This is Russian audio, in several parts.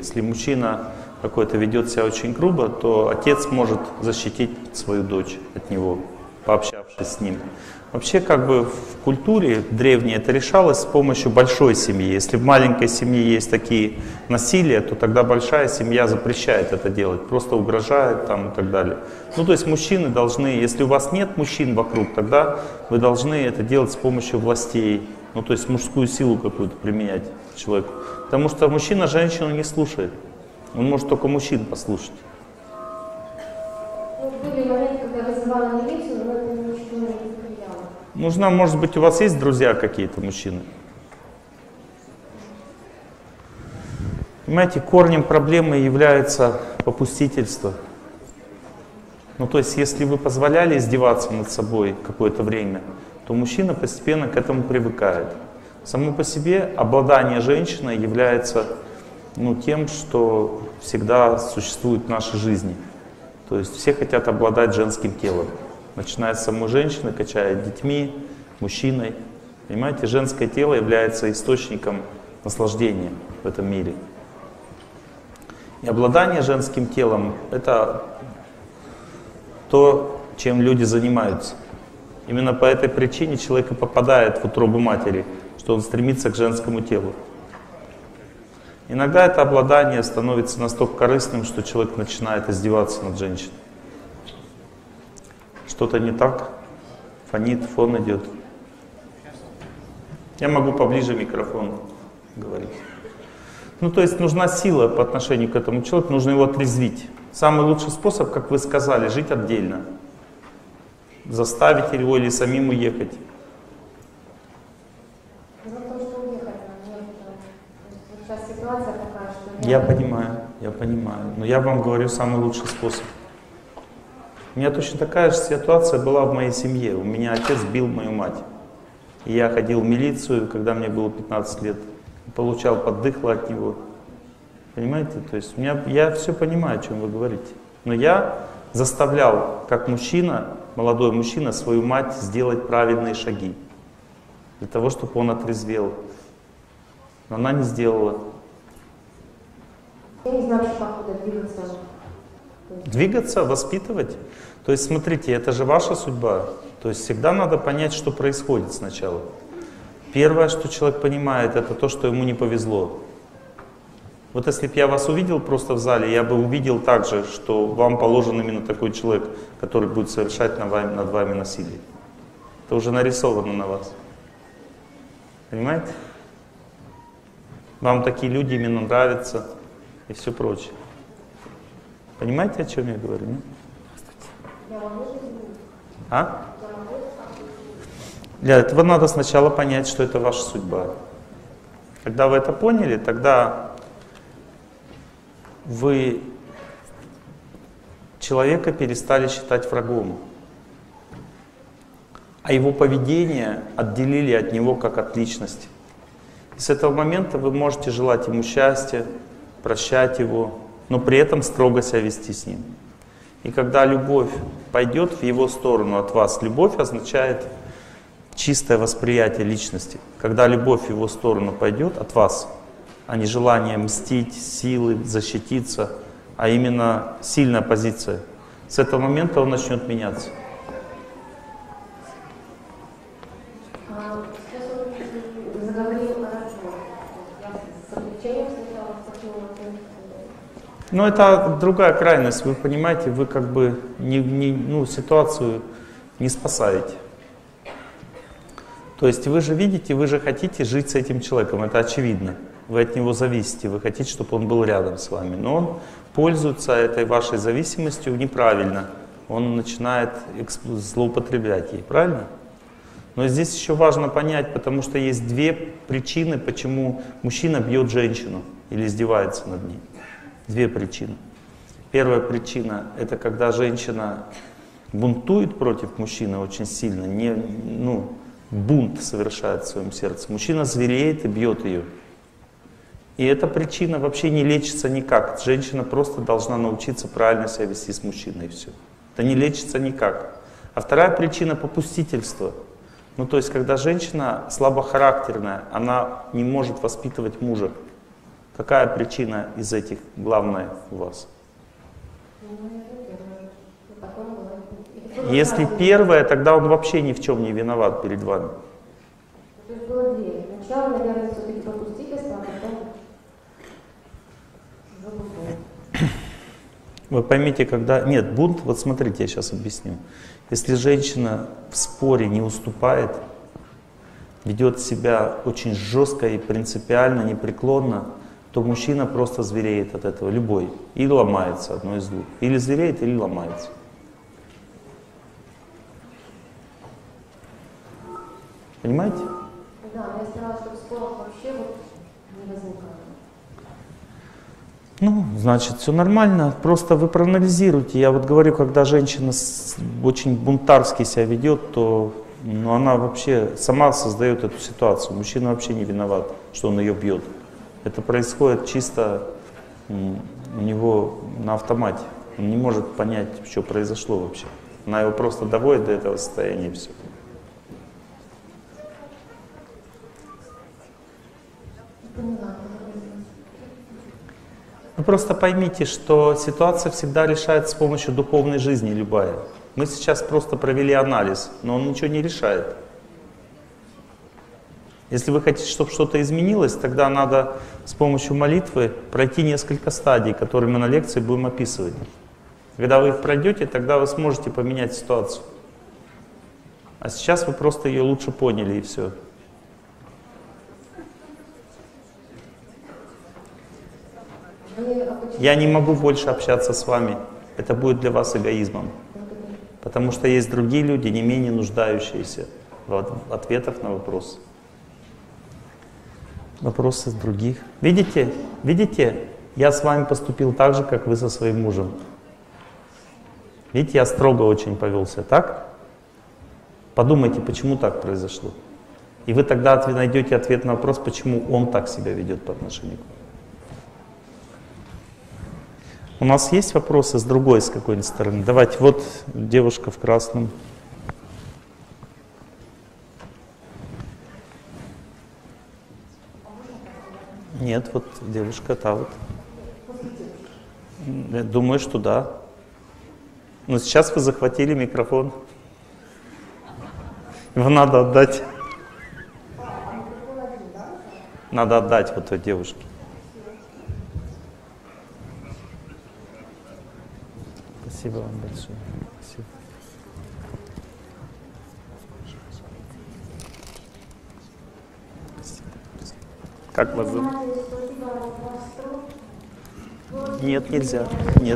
Если мужчина какой-то ведет себя очень грубо, то отец может защитить свою дочь от него, пообщавшись с ним. Вообще, как бы в культуре древней это решалось с помощью большой семьи. Если в маленькой семье есть такие насилия, то тогда большая семья запрещает это делать, просто угрожает там и так далее. Ну, то есть мужчины должны, если у вас нет мужчин вокруг, тогда вы должны это делать с помощью властей. Ну, то есть мужскую силу какую-то применять человеку. Потому что мужчина женщину не слушает. Он может только мужчин послушать. Ну, были моменты, когда вызывала милицию, но это ничего не повлияло. Нужно, может быть, у вас есть друзья какие-то мужчины? Понимаете, корнем проблемы является попустительство. Ну, то есть, если вы позволяли издеваться над собой какое-то время, то мужчина постепенно к этому привыкает. Само по себе обладание женщиной является тем, что всегда существует в нашей жизни. То есть все хотят обладать женским телом. Начиная с самой женщины, качая детьми, мужчиной. Понимаете, женское тело является источником наслаждения в этом мире. И обладание женским телом — это то, чем люди занимаются. Именно по этой причине человек и попадает в утробу матери, что он стремится к женскому телу. Иногда это обладание становится настолько корыстным, что человек начинает издеваться над женщиной. Что-то не так? Фонит, фон идет. Я могу поближе микрофону говорить. Ну, то есть нужна сила по отношению к этому человеку, нужно его отрезвить. Самый лучший способ, как вы сказали, жить отдельно. Заставить его или самим уехать. Я понимаю. Но я вам говорю самый лучший способ. У меня точно такая же ситуация была в моей семье. У меня отец бил мою мать. И я ходил в милицию, когда мне было 15 лет. Получал поддыхло от него. Понимаете? То есть я все понимаю, о чем вы говорите. Но я заставлял, как мужчина, молодой мужчина, свою мать сделать правильные шаги. Для того, чтобы он отрезвел. Но она не сделала. Я не знаю, что как куда двигаться. Двигаться, воспитывать? То есть, смотрите, это же ваша судьба. То есть всегда надо понять, что происходит сначала. Первое, что человек понимает, это то, что ему не повезло. Вот если бы я вас увидел просто в зале, я бы увидел также, что вам положен именно такой человек, который будет совершать над вами насилие. Это уже нарисовано на вас. Понимаете? Вам такие люди именно нравятся и все прочее. Понимаете, о чем я говорю? Нет? А? Для этого надо сначала понять, что это ваша судьба. Когда вы это поняли, тогда вы человека перестали считать врагом, а его поведение отделили от него как от личности. И с этого момента вы можете желать ему счастья, прощать его, но при этом строго себя вести с ним. И когда любовь пойдет в его сторону от вас, любовь означает чистое восприятие личности. Когда любовь в его сторону пойдет от вас, а не желание мстить, силы, защититься, а именно сильная позиция, с этого момента он начнет меняться. Сейчас он заговорил о разводе. Я с облегчением сначала почему. Но это другая крайность, вы понимаете, вы как бы ситуацию не спасаете. То есть вы же видите, вы же хотите жить с этим человеком, это очевидно. Вы от него зависите, вы хотите, чтобы он был рядом с вами. Но он пользуется этой вашей зависимостью неправильно. Он начинает злоупотреблять ей, правильно? Но здесь еще важно понять, потому что есть две причины, почему мужчина бьет женщину или издевается над ней. Две причины. Первая причина — это когда женщина бунтует против мужчины очень сильно, бунт совершает в своем сердце. Мужчина звереет и бьет ее. И эта причина вообще не лечится никак. Женщина просто должна научиться правильно себя вести с мужчиной, и все. Это не лечится никак. А вторая причина — попустительство. Ну, то есть, когда женщина слабохарактерная, она не может воспитывать мужа. Какая причина из этих главная у вас? Если первая, тогда он вообще ни в чем не виноват перед вами. То есть было две. Сначала, наверное, все-таки попустительство, а потом уже. Вы поймите, когда... Нет, бунт, вот смотрите, я сейчас объясню. Если женщина в споре не уступает, ведет себя очень жестко и принципиально, непреклонно, то мужчина просто звереет от этого, любой. И ломается, одно из двух. Или звереет, или ломается. Понимаете? Да, я старалась, чтобы споров вообще вот не возникало. Ну, значит, все нормально. Просто вы проанализируйте. Я вот говорю, когда женщина очень бунтарски себя ведет, то она вообще сама создает эту ситуацию. Мужчина вообще не виноват, что он ее бьет. Это происходит чисто у него на автомате. Он не может понять, что произошло вообще. Она его просто доводит до этого состояния, и все. Вы просто поймите, что ситуация всегда решается с помощью духовной жизни, любая. Мы сейчас просто провели анализ, но он ничего не решает. Если вы хотите, чтобы что-то изменилось, тогда надо с помощью молитвы пройти несколько стадий, которые мы на лекции будем описывать. Когда вы их пройдете, тогда вы сможете поменять ситуацию. А сейчас вы просто ее лучше поняли, и все. Я не могу больше общаться с вами. Это будет для вас эгоизмом. Потому что есть другие люди, не менее нуждающиеся в ответах на вопросы. Вопросы других. Видите? Видите? Я с вами поступил так же, как вы со своим мужем. Видите, я строго очень повелся, так? Подумайте, почему так произошло. И вы тогда найдете ответ на вопрос, почему он так себя ведет по отношению к вам. У нас есть вопросы с другой, с какой-нибудь стороны? Давайте, вот девушка в красном. Нет, вот девушка та вот. Я думаю, что да. Но сейчас вы захватили микрофон. Его надо отдать. Надо отдать вот той девушке. Спасибо вам большое. Спасибо. Как вас зовут? Нет, нельзя. Нет.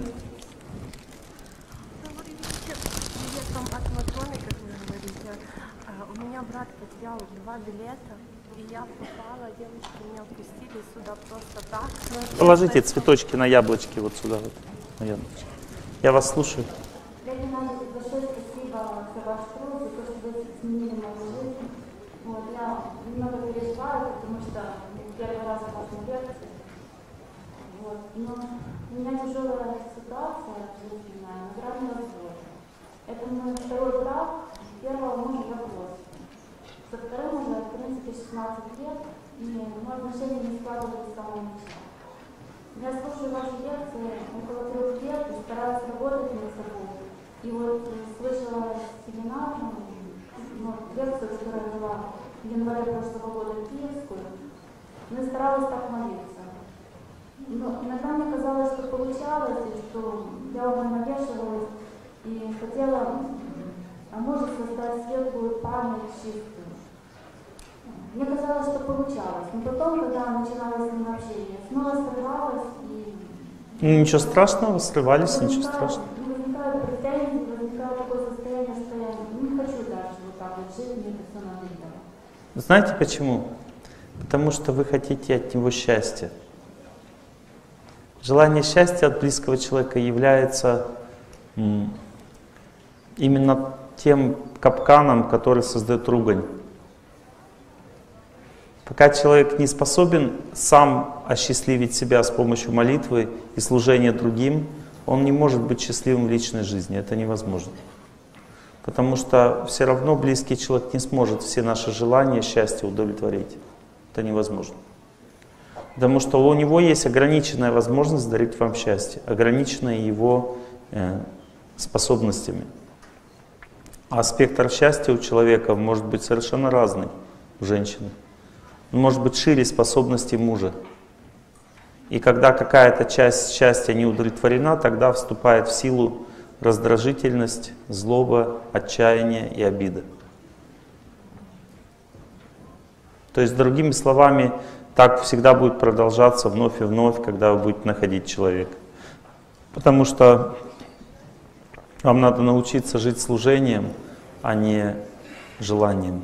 От Матроны, как вы говорите, у меня брат потерял 2 билета, и я попала, девушки меня пустили сюда просто так. Положите цветочки на яблочки вот сюда. Вот, на яблочки. Я вас слушаю. Большое спасибо за ваш труд, за то, что вы изменили мою жизнь. Вот, я немного переживаю, потому что первый раз в вашей лекции. Вот. Но у меня тяжелая ситуация жизненная, на грани развода. Это мой второй брак, первого мужа я бросила. Со вторым уже, в принципе, 16 лет, и мои отношения не складывались с самого начала. Я слушаю ваши лекции около 3 лет и стараюсь работать над собой. И вот слышала семинар, лекцию, которую я вела в январе прошлого года киевскую, но старалась так молиться. Но иногда мне казалось, что получалось, и что я уже навешивалась и хотела, может, создать светлую память чистую. Мне казалось, что получалось, но потом, когда начиналось с ним общение, снова срывалась и... Ничего страшного, срывались, ничего страшного. Возникают претензии, возникает такое состояние, что я не хочу дальше вот так вот жить, мне это все надоело. Знаете почему? Потому что вы хотите от него счастья. Желание счастья от близкого человека является именно тем капканом, который создает ругань. Пока человек не способен сам осчастливить себя с помощью молитвы и служения другим, он не может быть счастливым в личной жизни. Это невозможно. Потому что все равно близкий человек не сможет все наши желания, счастья удовлетворить. Это невозможно. Потому что у него есть ограниченная возможность дарить вам счастье, ограниченная его способностями. А спектр счастья у человека может быть совершенно разный, у женщины. Он может быть шире способностей мужа. И когда какая-то часть счастья не удовлетворена, тогда вступает в силу раздражительность, злоба, отчаяние и обида. То есть, другими словами, так всегда будет продолжаться вновь и вновь, когда вы будете находить человека. Потому что вам надо научиться жить служением, а не желанием.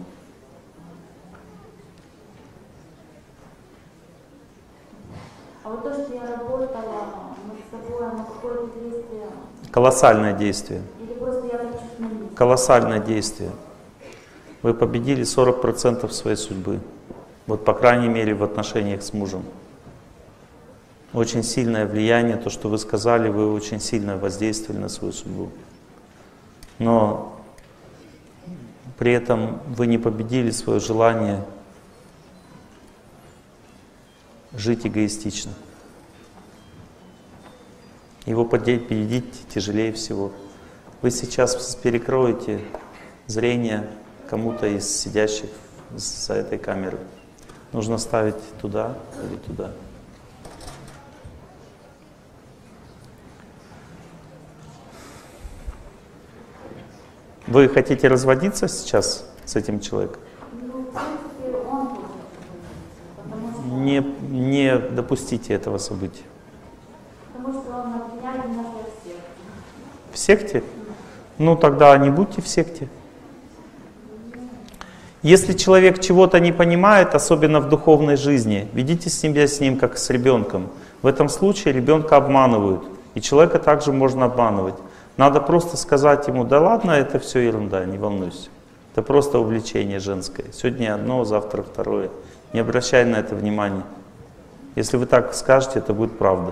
А вот то, что я работала над собой, на какое-то действие, Колоссальное действие. или просто я хочу сменить? Колоссальное действие. Вы победили 40% своей судьбы. Вот, по крайней мере, в отношениях с мужем. Очень сильное влияние, то, что вы сказали, вы очень сильно воздействовали на свою судьбу. Но при этом вы не победили свое желание жить эгоистично. Его победить тяжелее всего. Вы сейчас перекроете зрение кому-то из сидящих за этой камерой. Нужно ставить туда или туда. Вы хотите разводиться сейчас с этим человеком? Ну, в принципе, он тоже, потому что, Не допустите этого события. потому что он обвиняет меня всех. В секте? Ну тогда не будьте в секте. Если человек чего-то не понимает, особенно в духовной жизни, ведите себя с ним как с ребенком. В этом случае ребенка обманывают, и человека также можно обманывать. Надо просто сказать ему: да ладно, это все ерунда, не волнуйся. Это просто увлечение женское. Сегодня одно, завтра второе. Не обращай на это внимания. Если вы так скажете, это будет правда.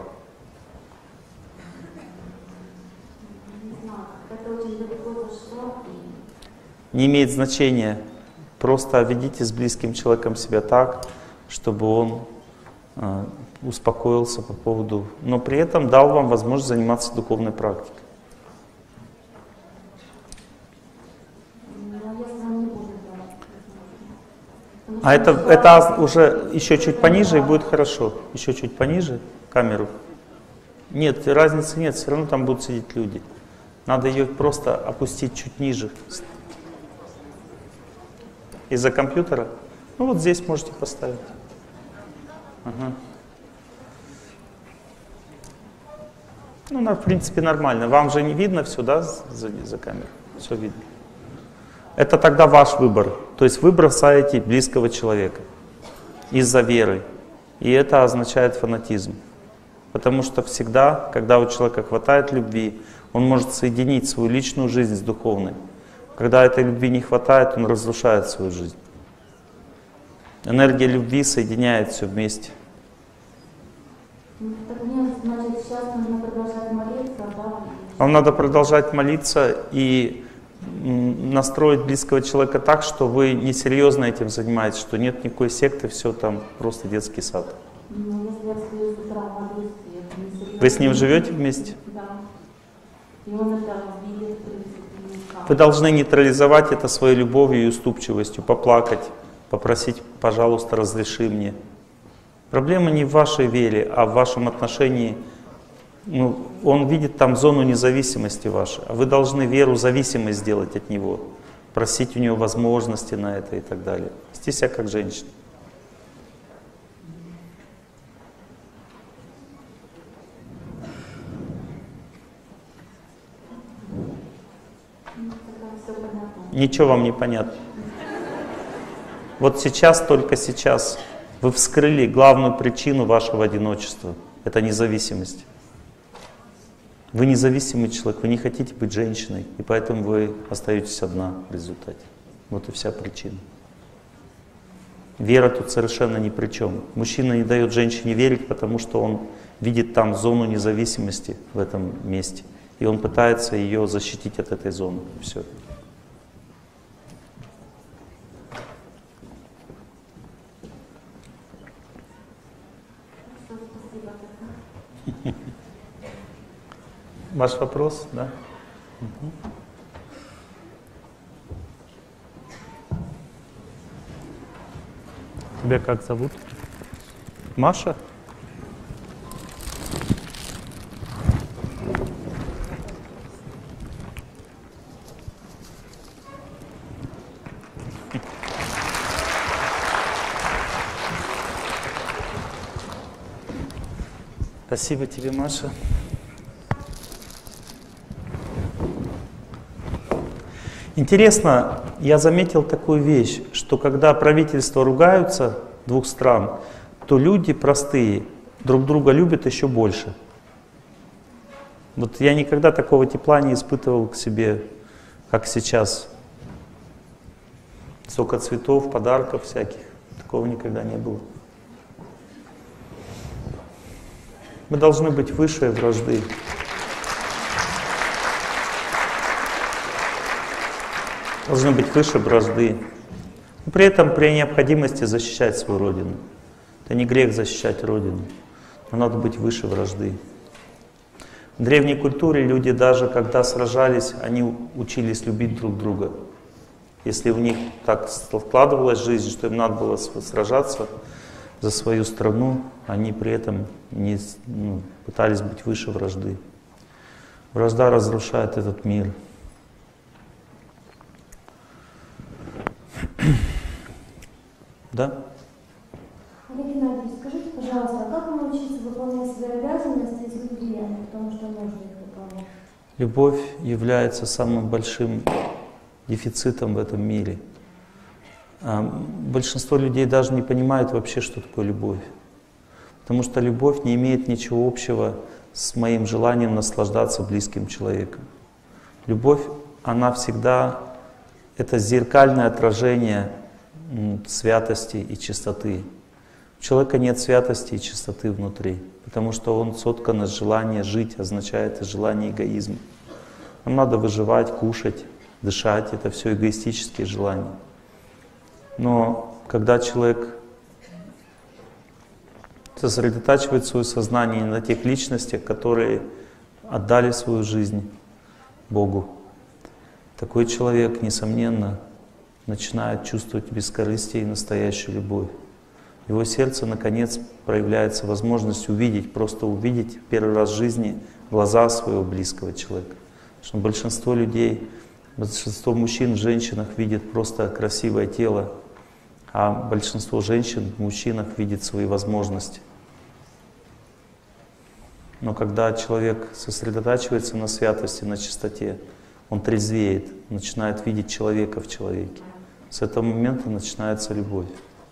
Не знаю, это очень далеко зашло. Не имеет значения. Просто ведите с близким человеком себя так, чтобы он успокоился по поводу, но при этом дал вам возможность заниматься духовной практикой. Но если он не будет давать, А это уже еще чуть пониже и будет хорошо. Еще чуть пониже камеру. Нет, разницы нет, все равно там будут сидеть люди. Надо ее просто опустить чуть ниже. Из-за компьютера? Ну вот здесь можете поставить. Ага. Ну, в принципе, нормально. Вам же не видно все, да, за камерой? Все видно. Это тогда ваш выбор. То есть вы бросаете близкого человека из-за веры. И это означает фанатизм. Потому что всегда, когда у человека хватает любви, он может соединить свою личную жизнь с духовной. Когда этой любви не хватает, он разрушает свою жизнь. Энергия любви соединяет все вместе. Так мне, значит, сейчас нужно продолжать молиться, да? Вам надо продолжать молиться и настроить близкого человека так, что вы несерьезно этим занимаетесь, что нет никакой секты, все там просто детский сад. Ну, если я встаю с утра молюсь, это не серьезно. Вы с ним живете вместе? Да. И он это видит, в принципе, никак. Вы должны нейтрализовать это своей любовью и уступчивостью, поплакать, попросить: пожалуйста, разреши мне. Проблема не в вашей вере, а в вашем отношении. Ну, он видит там зону независимости вашей, а вы должны веру зависимой сделать от него, просить у него возможности на это и так далее. Вести себя как женщина. Тогда все понятно. Ничего вам не понятно. Вот сейчас, только сейчас, вы вскрыли главную причину вашего одиночества. Это независимость. Вы независимый человек, вы не хотите быть женщиной, и поэтому вы остаетесь одна в результате. Вот и вся причина. Вера тут совершенно ни при чем. Мужчина не дает женщине верить, потому что он видит там зону независимости в этом месте. И он пытается ее защитить от этой зоны. Все. Ваш вопрос, да? Тебя как зовут? Маша? Спасибо тебе, Маша. Интересно, я заметил такую вещь, что когда правительства ругаются двух стран, то люди простые друг друга любят еще больше. Вот я никогда такого тепла не испытывал к себе, как сейчас. Столько цветов, подарков всяких. Такого никогда не было. Мы должны быть выше вражды. Должны быть выше вражды. Но при этом при необходимости защищать свою родину. Это не грех защищать родину, но надо быть выше вражды. В древней культуре люди даже когда сражались, они учились любить друг друга. Если у них так складывалась жизнь, что им надо было сражаться за свою страну, они при этом не пытались быть выше вражды. Вражда разрушает этот мир. Да? Олег Геннадьевич, скажите, пожалуйста, а как научиться выполнять свои обязанности из любви, потому что нужно их выполнять? Любовь является самым большим дефицитом в этом мире. Большинство людей даже не понимают вообще, что такое любовь. Потому что любовь не имеет ничего общего с моим желанием наслаждаться близким человеком. Любовь, она всегда это зеркальное отражение святости и чистоты. У человека нет святости и чистоты внутри, потому что он соткан из желания жить, означает из желания эгоизма. Нам надо выживать, кушать, дышать, это все эгоистические желания. Но когда человек сосредотачивает свое сознание на тех личностях, которые отдали свою жизнь Богу, такой человек, несомненно, начинает чувствовать бескорыстие и настоящую любовь. В его сердце, наконец, проявляется возможность увидеть, просто увидеть в первый раз в жизни глаза своего близкого человека. Потому что большинство людей, большинство мужчин в женщинах видит просто красивое тело, а большинство женщин в мужчинах видит свои возможности. Но когда человек сосредотачивается на святости, на чистоте, он трезвеет, начинает видеть человека в человеке. С этого момента начинается любовь.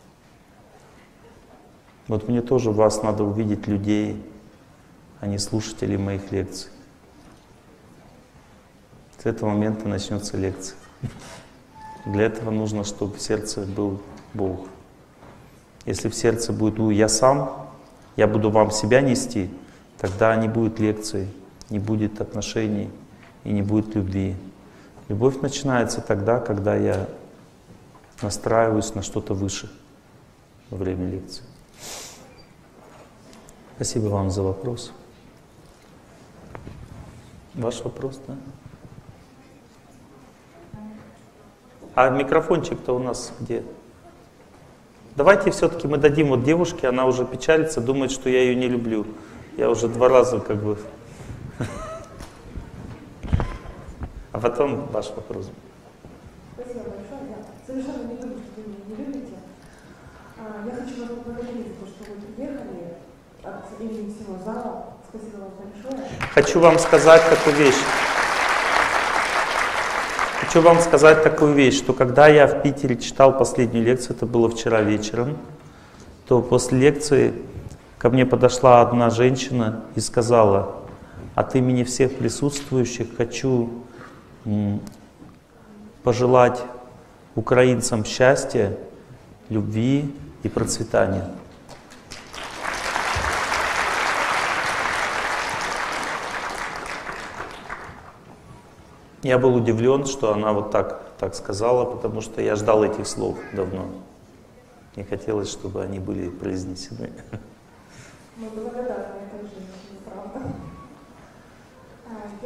Вот мне тоже вас надо увидеть людей, а не слушателей моих лекций. С этого момента начнется лекция. Для этого нужно, чтобы в сердце был Бог. Если в сердце будет «я сам», я буду вам себя нести, тогда не будет лекций, не будет отношений и не будет любви. Любовь начинается тогда, когда я настраиваюсь на что-то выше во время лекции. Спасибо вам за вопрос. Ваш вопрос, да? А микрофончик-то у нас где? Давайте все-таки мы дадим вот девушке, она уже печалится, думает, что я ее не люблю. Я уже 2 раза как бы... А потом ваш вопрос. Спасибо большое. Я совершенно не думаю, что вы меня не любите. Я хочу вас поблагодарить за то, что вы приехали от имени всего зала. Спасибо вам большое. Хочу вам сказать такую вещь, что когда я в Питере читал последнюю лекцию, это было вчера вечером, то после лекции ко мне подошла одна женщина и сказала: от имени всех присутствующих хочу пожелать украинцам счастья, любви и процветания. Я был удивлен, что она вот так сказала, потому что я ждал этих слов давно. Мне хотелось, чтобы они были произнесены. Мы благодарны этой женщине, правда.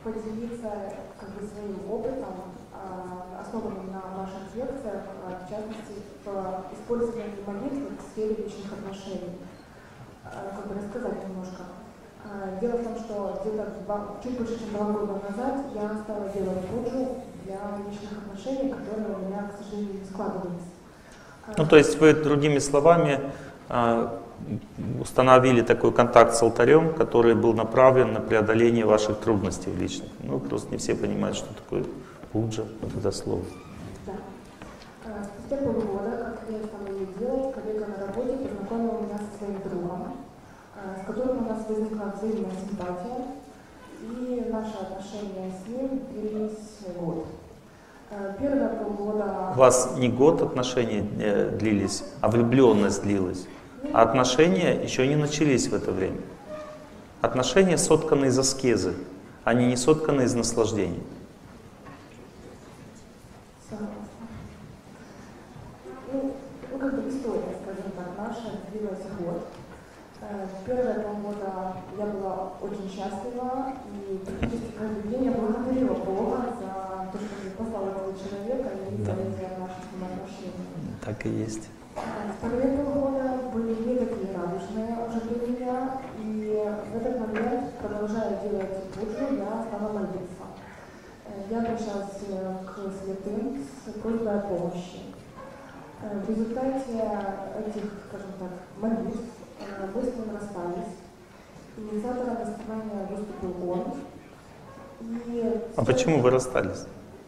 поделиться как бы своим опытом, основанным на ваших лекциях, в частности, по использованию молитвы в сфере личных отношений. Как бы рассказать немножко. Дело в том, что где-то чуть больше, чем 2 года назад я стала делать пуджу для личных отношений, которые у меня, к сожалению, не складывались. Ну, то есть вы, другими словами, установили такой контакт с алтарем, который был направлен на преодоление ваших трудностей личных. Ну, просто не все понимают, что такое пуджа, вот это слово. Да. Спустя полгода, как я стала ее делать, коллега на работе познакомила меня со своим другом, с которым у нас возникла взаимная симпатия, и наши отношения с ним длились год. Первые полгода... У вас не год отношения длились, а влюбленность длилась. А отношения еще не начались в это время. Отношения сотканы из аскезы, они не сотканы из наслаждений. Ну, как бы история, скажем так, наша длилась год. Первые полгода я была очень счастлива, и практически каждый день я благодарила Бога за то, что Он послал этого человека и за наши взаимоотношения. Так и есть. Вторые полгода были не такие радужные уже для меня, и в этот момент, продолжая делать пуджу, я стала молиться. Я обращалась к святым с просьбой о помощи. В результате этих, скажем так, молитв мы с ним расстались. Инициатором расставания выступил он. А почему вы расстались?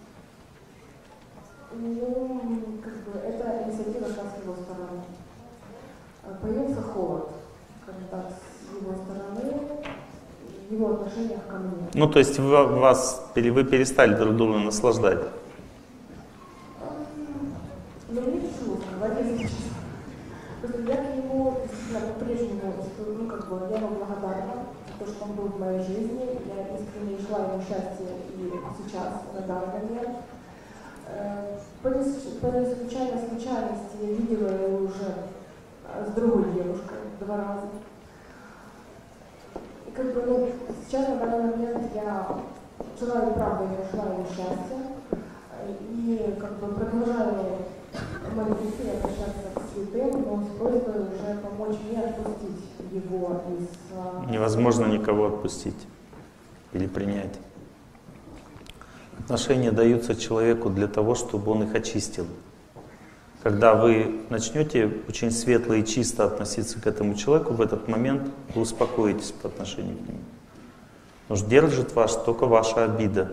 Ну, как бы, это инициатива шла с его стороны. Появился холод, скажем так, с его стороны, в его отношениях ко мне. Ну, то есть вы перестали друг друга наслаждать? Ну, не тяжело сказать, если честно. Просто я к нему действительно по-прежнему, ну, как бы, я ему благодарна за то, что он был в моей жизни. Я искренне желаю ему счастья и сейчас, на данный момент. По неслучайной случайности я видела его уже с другой девушкой 2 раза. И как бы, ну, сейчас на данный момент я желаю правды, я желаю ему счастья. И как бы продолжаю молиться, обращаться к святым, но с просьбой уже помочь мне отпустить его из... Невозможно никого отпустить или принять. Отношения даются человеку для того, чтобы он их очистил. Когда вы начнете очень светло и чисто относиться к этому человеку, в этот момент вы успокоитесь по отношению к нему. Потому что держит вас только ваша обида.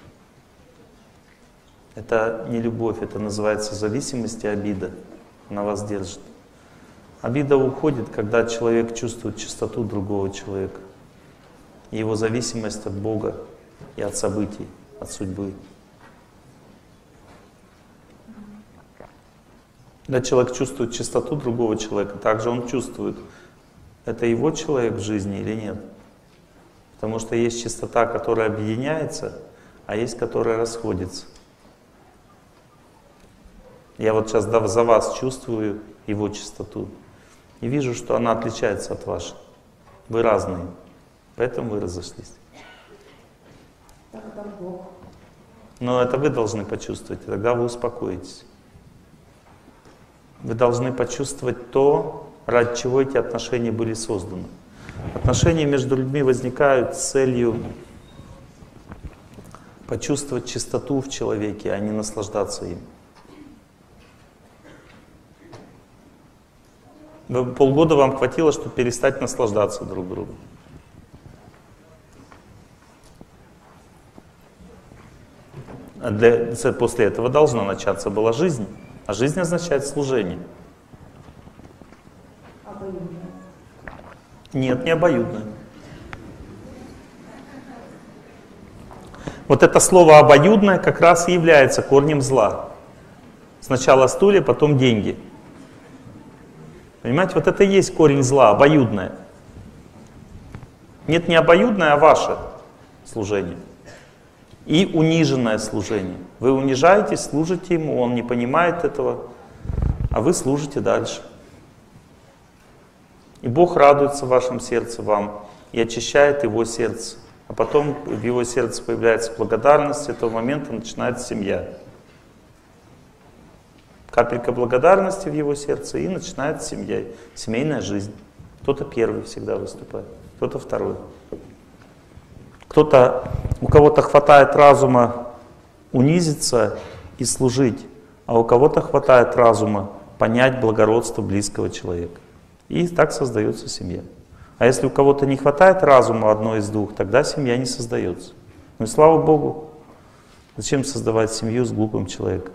Это не любовь, это называется зависимость и обида. Она вас держит. Обида уходит, когда человек чувствует чистоту другого человека. И его зависимость от Бога и от событий, от судьбы. Когда человек чувствует чистоту другого человека, также он чувствует, это его человек в жизни или нет. Потому что есть чистота, которая объединяется, а есть, которая расходится. Я вот сейчас за вас чувствую его чистоту и вижу, что она отличается от вашей. Вы разные, поэтому вы разошлись. Так это Бог. Но это вы должны почувствовать, и тогда вы успокоитесь. Вы должны почувствовать то, ради чего эти отношения были созданы. Отношения между людьми возникают с целью почувствовать чистоту в человеке, а не наслаждаться им. Полгода вам хватило, чтобы перестать наслаждаться друг другом. После этого должна начаться была жизнь. А жизнь означает служение. Обоюдное. Нет, не обоюдное. Вот это слово «обоюдное» как раз и является корнем зла. Сначала стулья, потом деньги. Понимаете, вот это и есть корень зла, обоюдное. Нет, не обоюдное, а ваше служение. И униженное служение. Вы унижаетесь, служите ему, он не понимает этого, а вы служите дальше. И Бог радуется в вашем сердце вам и очищает его сердце А потом в его сердце появляется благодарность, с этого момента начинается семья. Капелька благодарности в его сердце, и начинается семья, семейная жизнь. Кто-то первый всегда выступает, кто-то второй. У кого-то хватает разума унизиться и служить, а у кого-то хватает разума понять благородство близкого человека. И так создается семья. А если у кого-то не хватает разума одной из двух, тогда семья не создается. Ну и слава Богу, зачем создавать семью с глупым человеком?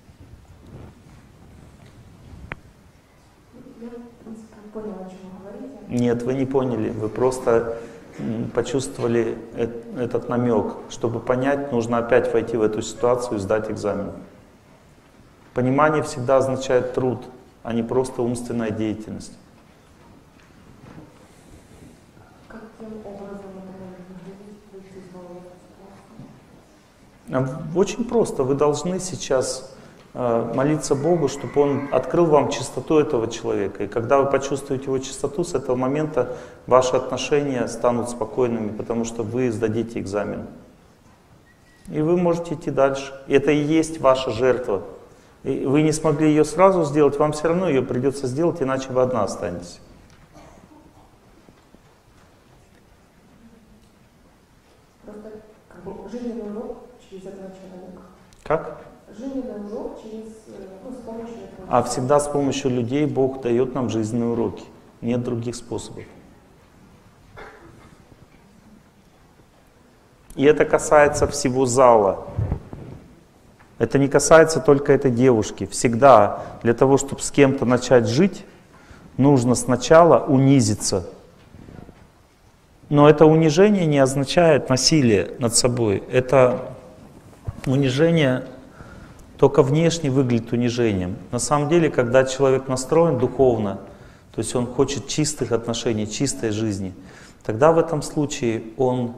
Я, в принципе, поняла, о чем вы говорите. Нет, вы не поняли, вы просто почувствовали этот намек. Чтобы понять, нужно опять войти в эту ситуацию и сдать экзамен. Понимание всегда означает труд, а не просто умственная деятельность. Каким образом это можно выйти из этой ситуации? Очень просто. Вы должны сейчас молиться Богу, чтобы Он открыл вам чистоту этого человека. И когда вы почувствуете его чистоту, с этого момента ваши отношения станут спокойными, потому что вы сдадите экзамен. И вы можете идти дальше. И это и есть ваша жертва. И вы не смогли ее сразу сделать, вам все равно ее придется сделать, иначе вы одна останетесь. Просто как бы жизненный урок через этого человека. Как? Жизненный урок с помощью этого. А всегда с помощью людей Бог дает нам жизненные уроки. Нет других способов. И это касается всего зала. Это не касается только этой девушки. Всегда для того, чтобы с кем-то начать жить, нужно сначала унизиться. Но это унижение не означает насилие над собой. Это унижение только внешне выглядит унижением. На самом деле, когда человек настроен духовно, то есть он хочет чистых отношений, чистой жизни, тогда в этом случае он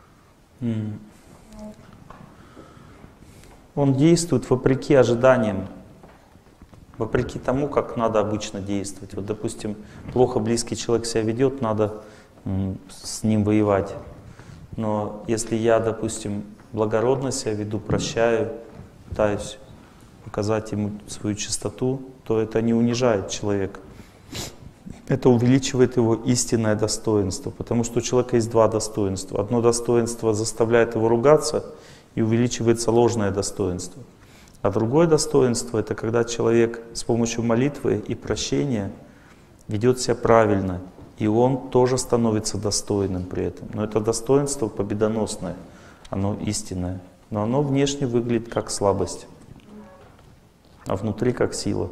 действует вопреки ожиданиям, вопреки тому, как надо обычно действовать. Вот, допустим, плохо близкий человек себя ведет, надо с ним воевать. Но если я, допустим, благородно себя веду, прощаю, пытаюсь показать ему свою чистоту, то это не унижает человека. Это увеличивает его истинное достоинство, потому что у человека есть два достоинства. Одно достоинство заставляет его ругаться, и увеличивается ложное достоинство. А другое достоинство — это когда человек с помощью молитвы и прощения ведет себя правильно, и он тоже становится достойным при этом. Но это достоинство победоносное, оно истинное. Но оно внешне выглядит как слабость, а внутри как сила.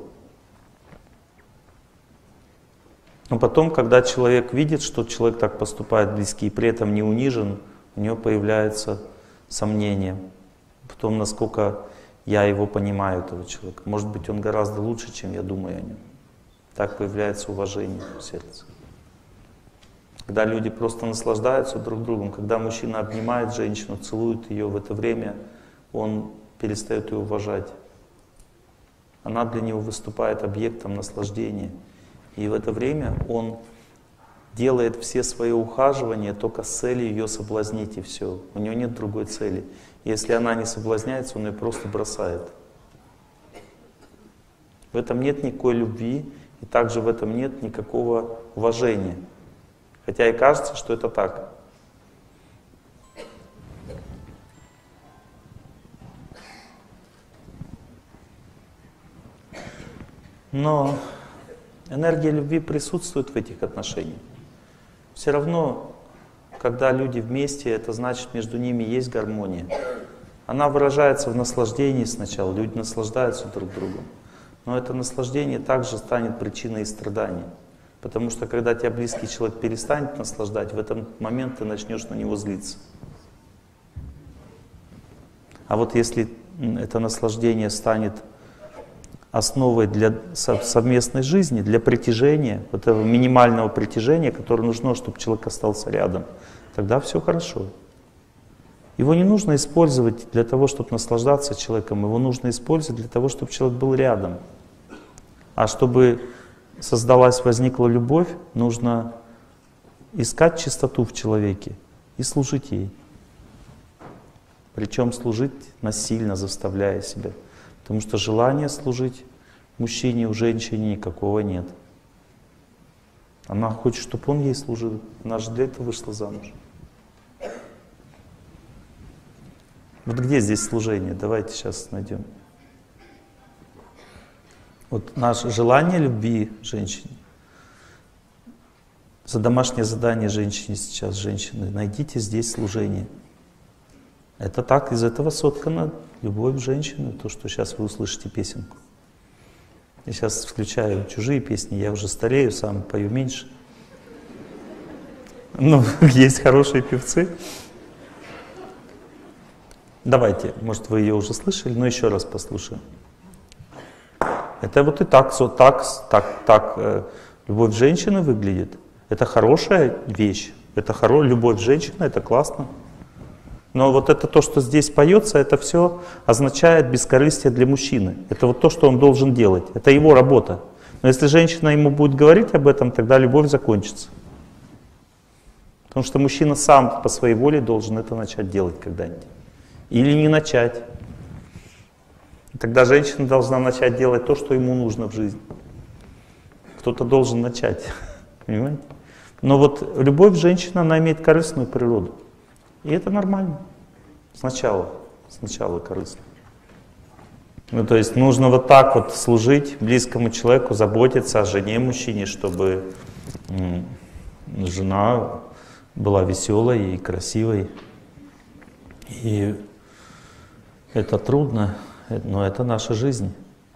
Но потом, когда человек видит, что человек так поступает близкий и при этом не унижен, у него появляется сомнение в том, насколько я его понимаю, этого человека. Может быть, он гораздо лучше, чем я думаю о нем. Так появляется уважение в сердце. Когда люди просто наслаждаются друг другом, когда мужчина обнимает женщину, целует ее, в это время он перестает ее уважать. Она для него выступает объектом наслаждения. И в это время он делает все свои ухаживания только с целью ее соблазнить, и все. У него нет другой цели. Если она не соблазняется, он ее просто бросает. В этом нет никакой любви, и также в этом нет никакого уважения. Хотя и кажется, что это так. Но энергия любви присутствует в этих отношениях. Все равно, когда люди вместе, это значит, между ними есть гармония. Она выражается в наслаждении сначала, люди наслаждаются друг другом. Но это наслаждение также станет причиной страданий. Потому что когда тебя близкий человек перестанет наслаждать, в этот момент ты начнешь на него злиться. А вот если это наслаждение станет основой для совместной жизни, для притяжения, вот этого минимального притяжения, которое нужно, чтобы человек остался рядом, тогда все хорошо. Его не нужно использовать для того, чтобы наслаждаться человеком, его нужно использовать для того, чтобы человек был рядом. А чтобы создалась, возникла любовь, нужно искать чистоту в человеке и служить ей. Причем служить насильно, заставляя себя. Потому что желания служить мужчине у женщины никакого нет. Она хочет, чтобы он ей служил. Она же для этого вышла замуж. Вот где здесь служение? Давайте сейчас найдем. Вот наше желание любви женщине. За домашнее задание женщине сейчас, женщины, найдите здесь служение. Это так, из этого соткана любовь к женщине, то, что сейчас вы услышите песенку. Я сейчас включаю чужие песни, я уже старею, сам пою меньше. Ну, есть хорошие певцы. Давайте, может, вы ее уже слышали, но еще раз послушаем. Это вот и так любовь женщины выглядит. Это хорошая вещь. Это любовь женщины, это классно. Но вот это то, что здесь поется, это все означает бескорыстие для мужчины. Это вот то, что он должен делать. Это его работа. Но если женщина ему будет говорить об этом, тогда любовь закончится. Потому что мужчина сам по своей воле должен это начать делать когда-нибудь. Или не начать. И тогда женщина должна начать делать то, что ему нужно в жизни. Кто-то должен начать. Понимаете? Но вот любовь женщины, она имеет корыстную природу. И это нормально. Сначала корыстно. Ну, то есть нужно вот так вот служить близкому человеку, заботиться о жене, мужчине, чтобы жена была веселой и красивой. И это трудно, но это наша жизнь.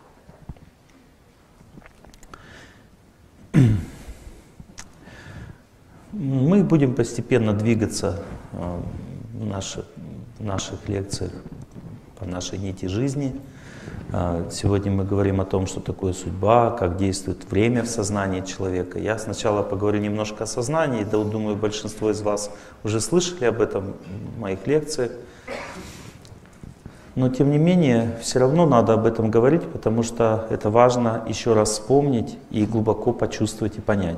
Мы будем постепенно двигаться в наших лекциях по нашей нити жизни. Сегодня мы говорим о том, что такое судьба, как действует время в сознании человека. Я сначала поговорю немножко о сознании, да, думаю, большинство из вас уже слышали об этом в моих лекциях. Но тем не менее, все равно надо об этом говорить, потому что это важно еще раз вспомнить и глубоко почувствовать и понять.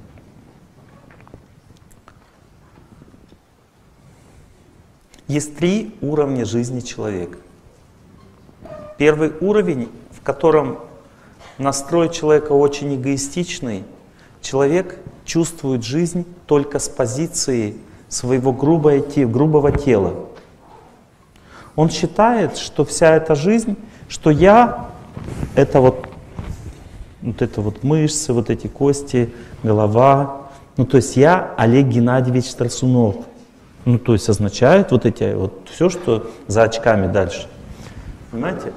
Есть 3 уровня жизни человека. Первый уровень, в котором настрой человека очень эгоистичный, человек чувствует жизнь только с позиции своего грубого тела. Он считает, что вся эта жизнь, что я — это вот мышцы, вот эти кости, голова. Ну, то есть я Олег Геннадьевич Тарсунов. Ну, то есть означает вот эти вот все, что за очками дальше. Понимаете?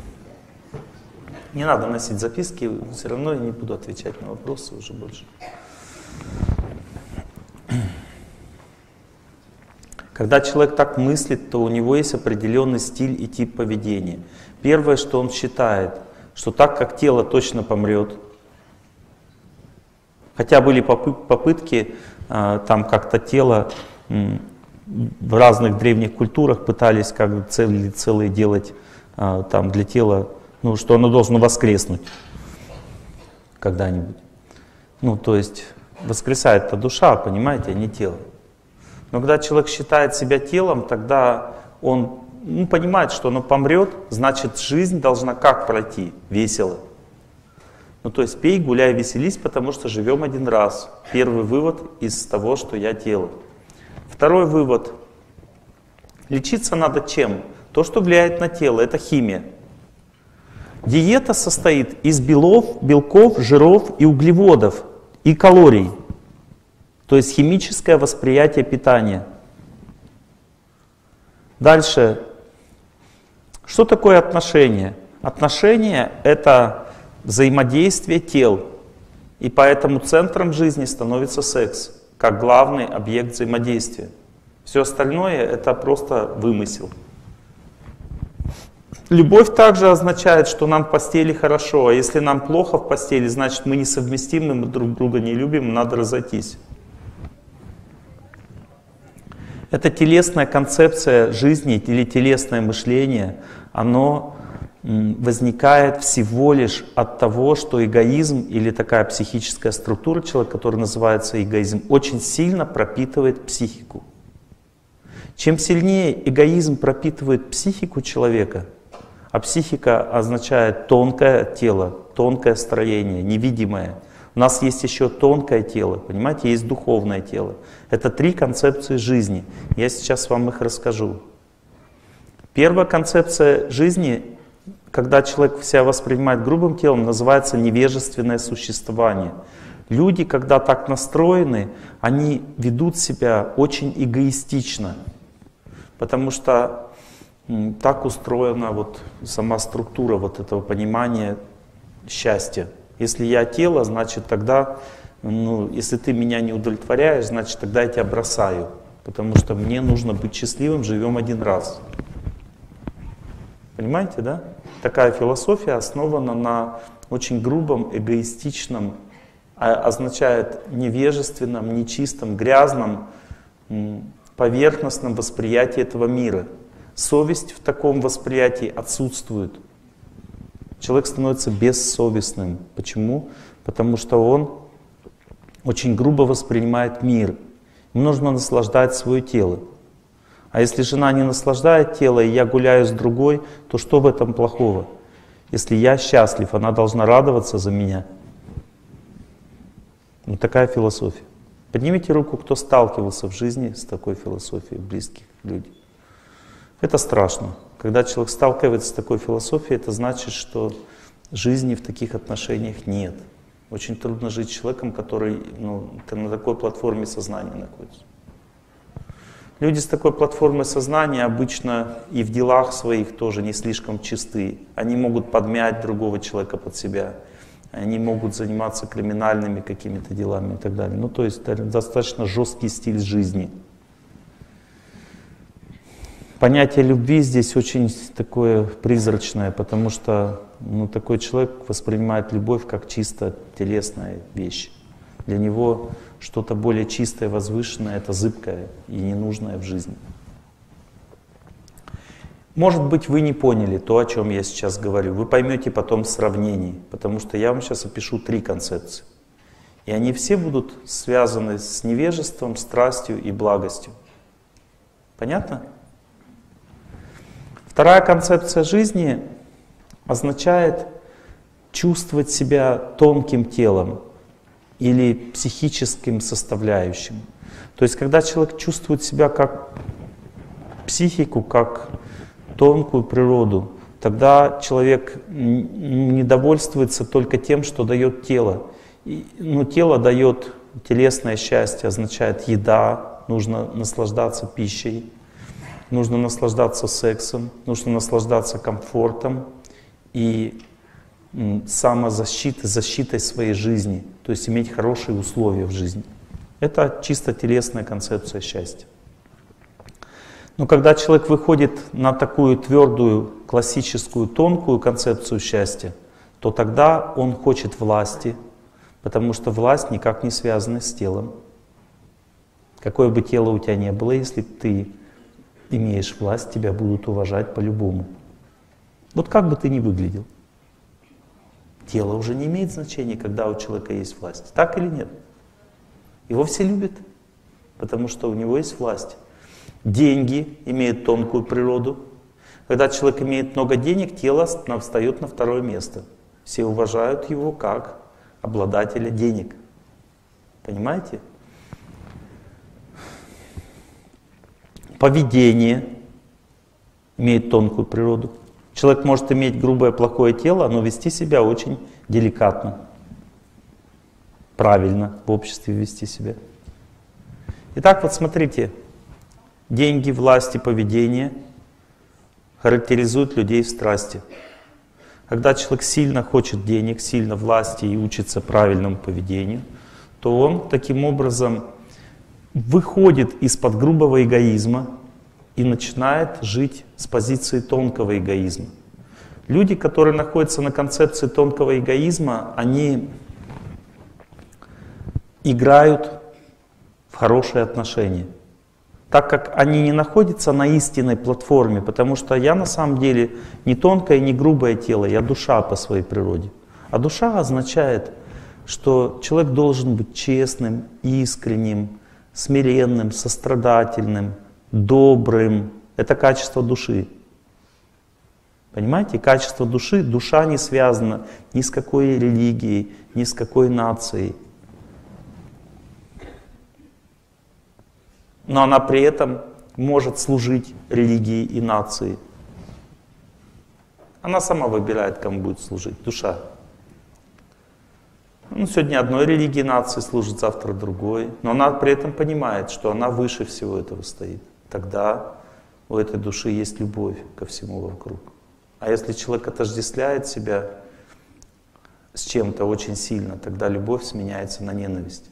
Не надо носить записки, все равно я не буду отвечать на вопросы уже больше. Когда человек так мыслит, то у него есть определенный стиль и тип поведения. Первое, что он считает, что так как тело точно помрет, хотя были попытки там как-то тело в разных древних культурах пытались как бы целые делать там для тела, ну, что оно должно воскреснуть когда-нибудь. Ну, то есть воскресает-то душа, понимаете, а не тело. Но когда человек считает себя телом, тогда он понимает, что оно помрет, значит жизнь должна как пройти? Весело. Ну, то есть пей, гуляй, веселись, потому что живем один раз. Первый вывод из того, что я тело. Второй вывод. Лечиться надо чем? То, что влияет на тело, это химия. Диета состоит из белков, жиров и углеводов, и калорий. То есть химическое восприятие питания. Дальше. Что такое отношения? Отношения — это взаимодействие тел. И поэтому центром жизни становится секс, как главный объект взаимодействия. Все остальное — это просто вымысел. Любовь также означает, что нам в постели хорошо, а если нам плохо в постели, значит мы несовместимы, мы друг друга не любим, надо разойтись. Это телесная концепция жизни или телесное мышление, оно возникает всего лишь от того, что эгоизм или такая психическая структура человека, которая называется эгоизм, очень сильно пропитывает психику. Чем сильнее эгоизм пропитывает психику человека, а психика означает тонкое тело, тонкое строение, невидимое. У нас есть еще тонкое тело, понимаете, есть духовное тело. Это 3 концепции жизни. Я сейчас вам их расскажу. Первая концепция жизни, когда человек себя воспринимает грубым телом, называется невежественное существование. Люди, когда так настроены, они ведут себя очень эгоистично, потому что так устроена вот сама структура вот этого понимания счастья. Если я тело, значит тогда, если ты меня не удовлетворяешь, значит тогда я тебя бросаю, потому что мне нужно быть счастливым, живем один раз. Понимаете, да? Такая философия основана на очень грубом, эгоистичном, означает невежественном, нечистом, грязном, поверхностном восприятии этого мира. Совесть в таком восприятии отсутствует. Человек становится бессовестным. Почему? Потому что он очень грубо воспринимает мир. Ему нужно наслаждать свое тело. А если жена не наслаждает тело, и я гуляю с другой, то что в этом плохого? Если я счастлив, она должна радоваться за меня. Вот такая философия. Поднимите руку, кто сталкивался в жизни с такой философией, близких людей. Это страшно. Когда человек сталкивается с такой философией, это значит, что жизни в таких отношениях нет. Очень трудно жить с человеком, который на такой платформе сознания находится. Люди с такой платформой сознания обычно и в делах своих тоже не слишком чисты. Они могут подмять другого человека под себя. Они могут заниматься криминальными какими-то делами и так далее. То есть достаточно жесткий стиль жизни. Понятие любви здесь очень такое призрачное, потому что такой человек воспринимает любовь как чисто телесная вещь. Для него что-то более чистое, возвышенное — это зыбкое и ненужное в жизни. Может быть, вы не поняли то, о чем я сейчас говорю. Вы поймете потом в сравнении, потому что я вам сейчас опишу 3 концепции. И они все будут связаны с невежеством, страстью и благостью. Понятно? Вторая концепция жизни означает чувствовать себя тонким телом или психическим составляющим. То есть, когда человек чувствует себя как психику, как тонкую природу, тогда человек не довольствуется только тем, что дает тело. Тело дает телесное счастье, означает еда, нужно наслаждаться пищей, нужно наслаждаться сексом, нужно наслаждаться комфортом и самозащитой, защитой своей жизни, то есть иметь хорошие условия в жизни. Это чисто телесная концепция счастья. Но когда человек выходит на такую твердую, классическую, тонкую концепцию счастья, то тогда он хочет власти, потому что власть никак не связана с телом. Какое бы тело у тебя ни было, если ты имеешь власть, тебя будут уважать по-любому. Вот как бы ты ни выглядел. Тело уже не имеет значения, когда у человека есть власть. Так или нет? Его все любят, потому что у него есть власть. Деньги имеют тонкую природу. Когда человек имеет много денег, тело встает на 2-е место. Все уважают его как обладателя денег. Понимаете? Поведение имеет тонкую природу. Человек может иметь грубое, плохое тело, но вести себя очень деликатно, правильно в обществе вести себя. Итак, вот смотрите, деньги, власть и поведение характеризуют людей в страсти. Когда человек сильно хочет денег, сильно власти и учится правильному поведению, то он таким образом выходит из-под грубого эгоизма и начинает жить с позиции тонкого эгоизма. Люди, которые находятся на концепции тонкого эгоизма, они играют в хорошие отношения, так как они не находятся на истинной платформе, потому что я на самом деле не тонкое, не грубое тело, я душа по своей природе. А душа означает, что человек должен быть честным, искренним, смиренным, сострадательным, добрым. Это качество души. Понимаете, качество души, душа не связана ни с какой религией, ни с какой нацией. Но она при этом может служить религии и нации. Она сама выбирает, кому будет служить, душа. Ну, сегодня одной религии нации служит, завтра другой. Но она при этом понимает, что она выше всего этого стоит. Тогда у этой души есть любовь ко всему вокруг. А если человек отождествляет себя с чем-то очень сильно, тогда любовь сменяется на ненависть.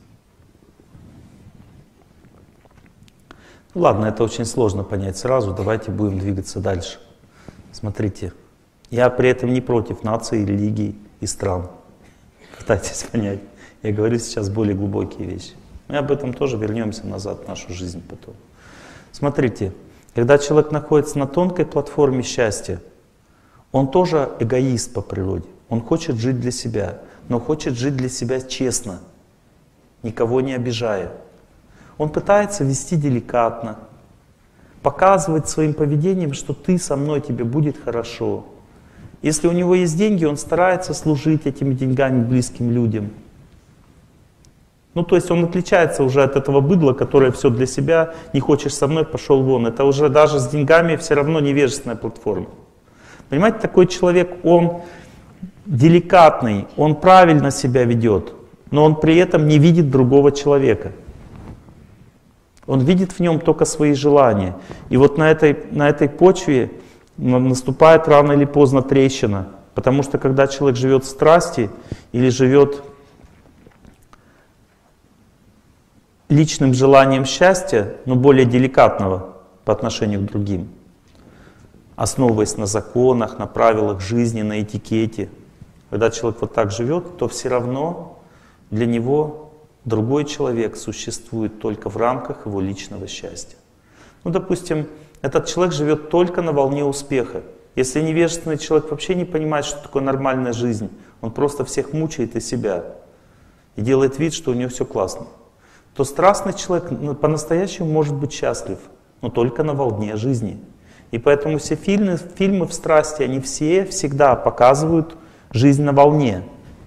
Ну, ладно, это очень сложно понять сразу, давайте будем двигаться дальше. Смотрите, я при этом не против наций, религий и стран. Пытайтесь понять. Я говорю сейчас более глубокие вещи. Мы об этом тоже вернемся назад в нашу жизнь потом. Смотрите, когда человек находится на тонкой платформе счастья, он тоже эгоист по природе. Он хочет жить для себя, но хочет жить для себя честно, никого не обижая. Он пытается вести деликатно, показывать своим поведением, что ты со мной, тебе будет хорошо. Если у него есть деньги, он старается служить этими деньгами близким людям. Ну, то есть он отличается уже от этого быдла, которое все для себя, не хочешь со мной, пошел вон. Это уже даже с деньгами все равно невежественная платформа. Понимаете, такой человек, он деликатный, он правильно себя ведет, но он при этом не видит другого человека. Он видит в нем только свои желания. И вот на этой почве наступает рано или поздно трещина. Потому что когда человек живет в страсти или живет личным желанием счастья, но более деликатного по отношению к другим, основываясь на законах, на правилах жизни, на этикете, когда человек вот так живет, то все равно для него другой человек существует только в рамках его личного счастья. Ну, допустим, этот человек живет только на волне успеха. Если невежественный человек вообще не понимает, что такое нормальная жизнь, он просто всех мучает и себя, и делает вид, что у него все классно, то страстный человек по-настоящему может быть счастлив, но только на волне жизни. И поэтому все фильмы в страсти, они все всегда показывают жизнь на волне.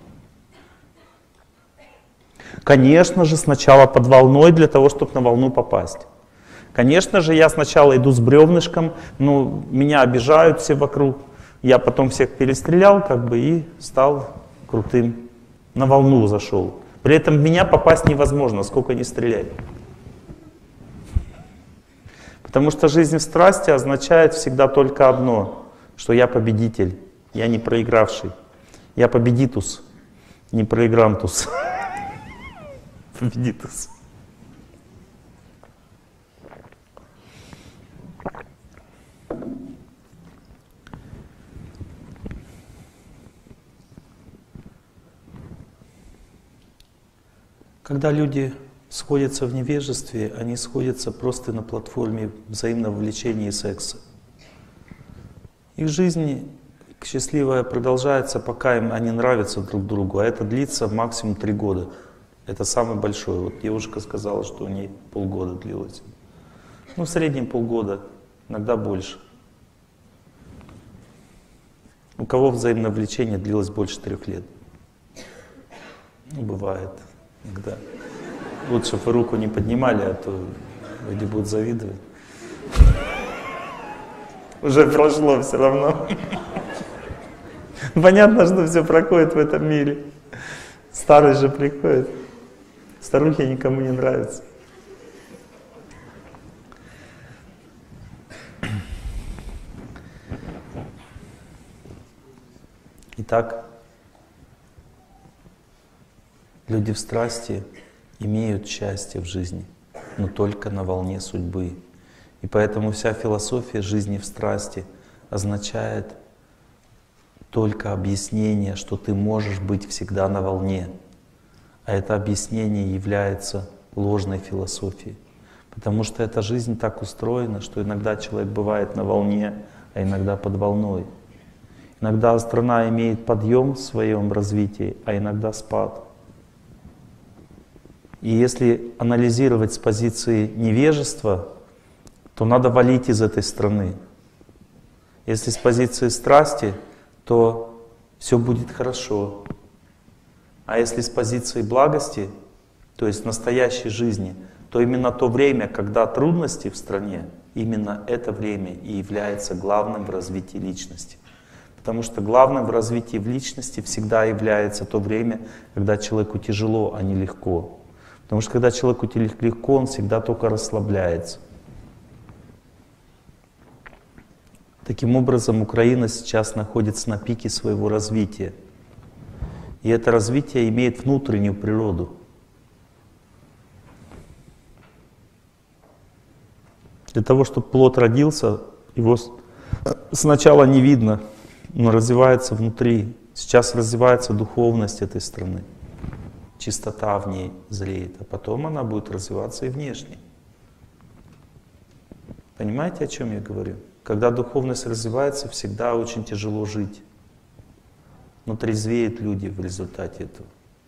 Конечно же, сначала под волной для того, чтобы на волну попасть. Конечно же, я сначала иду с бревнышком, но меня обижают все вокруг. Я потом всех перестрелял и стал крутым. На волну зашел. При этом в меня попасть невозможно, сколько ни стреляй. Потому что жизнь в страсти означает всегда только одно, что я победитель, я не проигравший. Я победитус, не проигрантус. Победитус. Когда люди сходятся в невежестве, они сходятся просто на платформе взаимного влечения и секса. Их жизнь счастливая продолжается, пока они нравятся друг другу, а это длится максимум 3 года. Это самый большой. Вот девушка сказала, что у нее полгода длилось. Ну, в среднем полгода, иногда больше. У кого взаимное влечение длилось больше 3 лет? Ну, бывает иногда. Лучше бы руку не поднимали, а то люди будут завидовать. Уже прошло все равно. Понятно, что все проходит в этом мире. Старость же приходит. Старухи никому не нравятся. Итак, люди в страсти имеют счастье в жизни, но только на волне судьбы. И поэтому вся философия жизни в страсти означает только объяснение, что ты можешь быть всегда на волне. А это объяснение является ложной философией. Потому что эта жизнь так устроена, что иногда человек бывает на волне, а иногда под волной. Иногда страна имеет подъем в своем развитии, а иногда спад. И если анализировать с позиции невежества, то надо валить из этой страны. Если с позиции страсти, то все будет хорошо. А если с позиции благости, то есть настоящей жизни, то именно то время, когда трудности в стране, именно это время и является главным в развитии личности. Потому что главным в развитии в личности всегда является то время, когда человеку тяжело, а не легко. Потому что когда человеку легко, он всегда только расслабляется. Таким образом, Украина сейчас находится на пике своего развития. И это развитие имеет внутреннюю природу. Для того, чтобы плод родился, его сначала не видно, но развивается внутри. Сейчас развивается духовность этой страны. Чистота в ней зреет, а потом она будет развиваться и внешне. Понимаете, о чем я говорю? Когда духовность развивается, всегда очень тяжело жить. Но трезвеют люди в результате этого.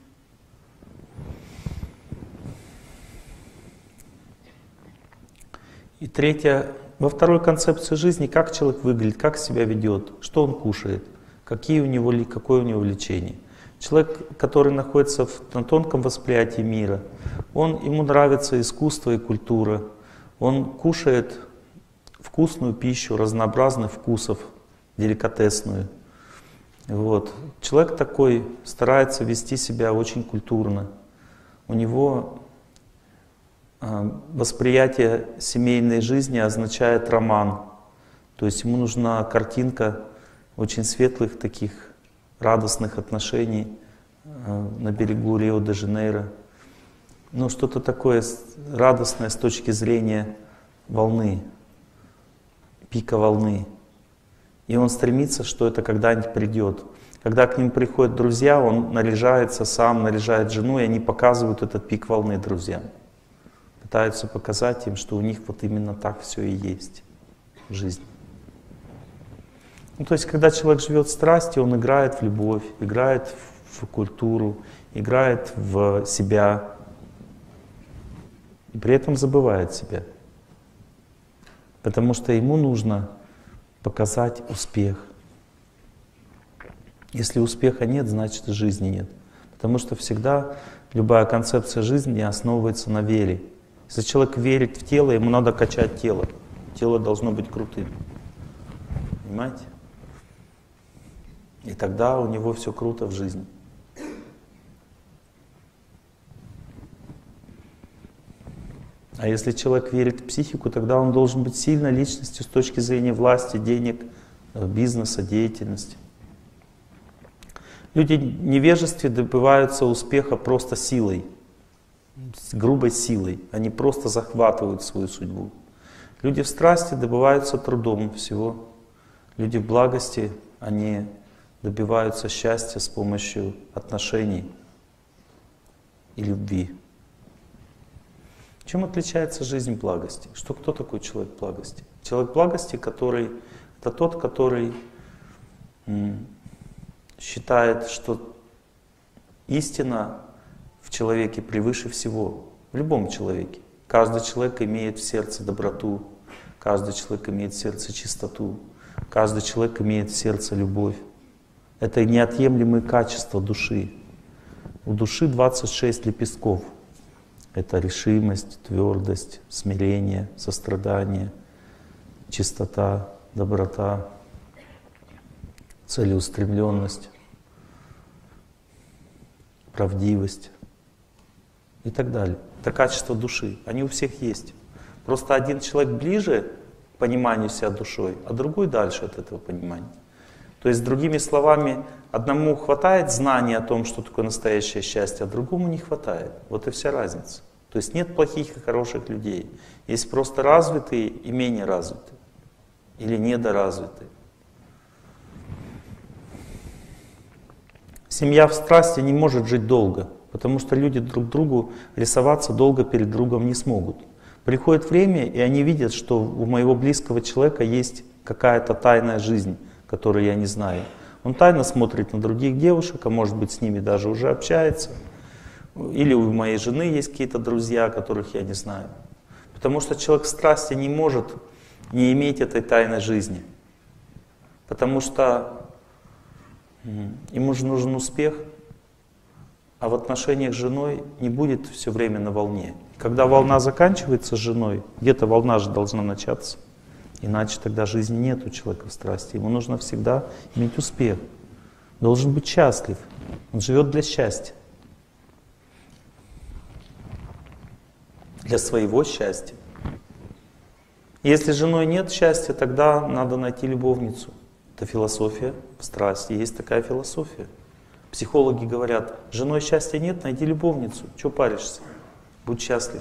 И третье, во второй концепции жизни, как человек выглядит, как себя ведет, что он кушает, какое у него лечение. Человек, который находится на тонком восприятии мира, ему нравится искусство и культура, он кушает вкусную пищу, разнообразных вкусов, деликатесную. Вот. Человек такой старается вести себя очень культурно. У него восприятие семейной жизни означает роман. То есть ему нужна картинка очень светлых таких радостных отношений на берегу Рио-де-Жанейро. Ну, что-то такое радостное с точки зрения волны, пика волны. И он стремится, что это когда-нибудь придет. Когда к ним приходят друзья, он наряжается сам, наряжает жену, и они показывают этот пик волны друзьям. Пытаются показать им, что у них вот именно так все и есть в жизни. Ну, то есть, когда человек живет в страсти, он играет в любовь, играет в культуру, играет в себя, и при этом забывает себя. Потому что ему нужно показать успех. Если успеха нет, значит жизни нет. Потому что всегда любая концепция жизни основывается на вере. Если человек верит в тело, ему надо качать тело. Тело должно быть крутым. Понимаете? И тогда у него все круто в жизни. А если человек верит в психику, тогда он должен быть сильной личностью с точки зрения власти, денег, бизнеса, деятельности. Люди в невежестве добиваются успеха просто силой, с грубой силой. Они просто захватывают свою судьбу. Люди в страсти добиваются трудом всего. Люди в благости, они добиваются счастья с помощью отношений и любви. Чем отличается жизнь благости? Кто такой человек благости? Человек благости, это тот, который считает, что истина в человеке превыше всего, в любом человеке. Каждый человек имеет в сердце доброту, каждый человек имеет в сердце чистоту, каждый человек имеет в сердце любовь. Это неотъемлемые качества души. У души 26 лепестков. Это решимость, твердость, смирение, сострадание, чистота, доброта, целеустремленность, правдивость и так далее. Это качество души. Они у всех есть. Просто один человек ближе к пониманию себя душой, а другой дальше от этого понимания. То есть, другими словами, одному хватает знания о том, что такое настоящее счастье, а другому не хватает. Вот и вся разница. То есть нет плохих и хороших людей. Есть просто развитые и менее развитые. Или недоразвитые. Семья в страсти не может жить долго, потому что люди друг другу рисоваться долго перед другом не смогут. Приходит время, и они видят, что у моего близкого человека есть какая-то тайная жизнь, которую я не знаю. Он тайно смотрит на других девушек, а может быть с ними даже уже общается. Или у моей жены есть какие-то друзья, которых я не знаю. Потому что человек в страсти не может не иметь этой тайной жизни. Потому что ему же нужен успех, а в отношениях с женой не будет все время на волне. Когда волна заканчивается с женой, где-то волна же должна начаться. Иначе тогда жизни нет у человека в страсти. Ему нужно всегда иметь успех. Должен быть счастлив. Он живет для счастья. Для своего счастья. Если с женой нет счастья, тогда надо найти любовницу. Это философия в страсти. Есть такая философия. Психологи говорят, с женой счастья нет, найди любовницу. Чего паришься? Будь счастлив.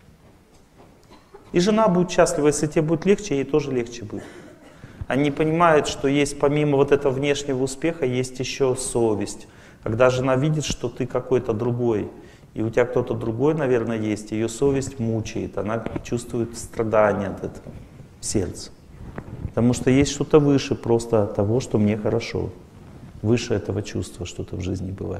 И жена будет счастлива, если тебе будет легче, ей тоже легче будет. Они понимают, что есть помимо вот этого внешнего успеха, есть еще совесть. Когда жена видит, что ты какой-то другой, и у тебя кто-то другой, наверное, есть, ее совесть мучает, она чувствует страдания от этого в сердце. Потому что есть что-то выше просто того, что мне хорошо. Выше этого чувства что-то в жизни бывает.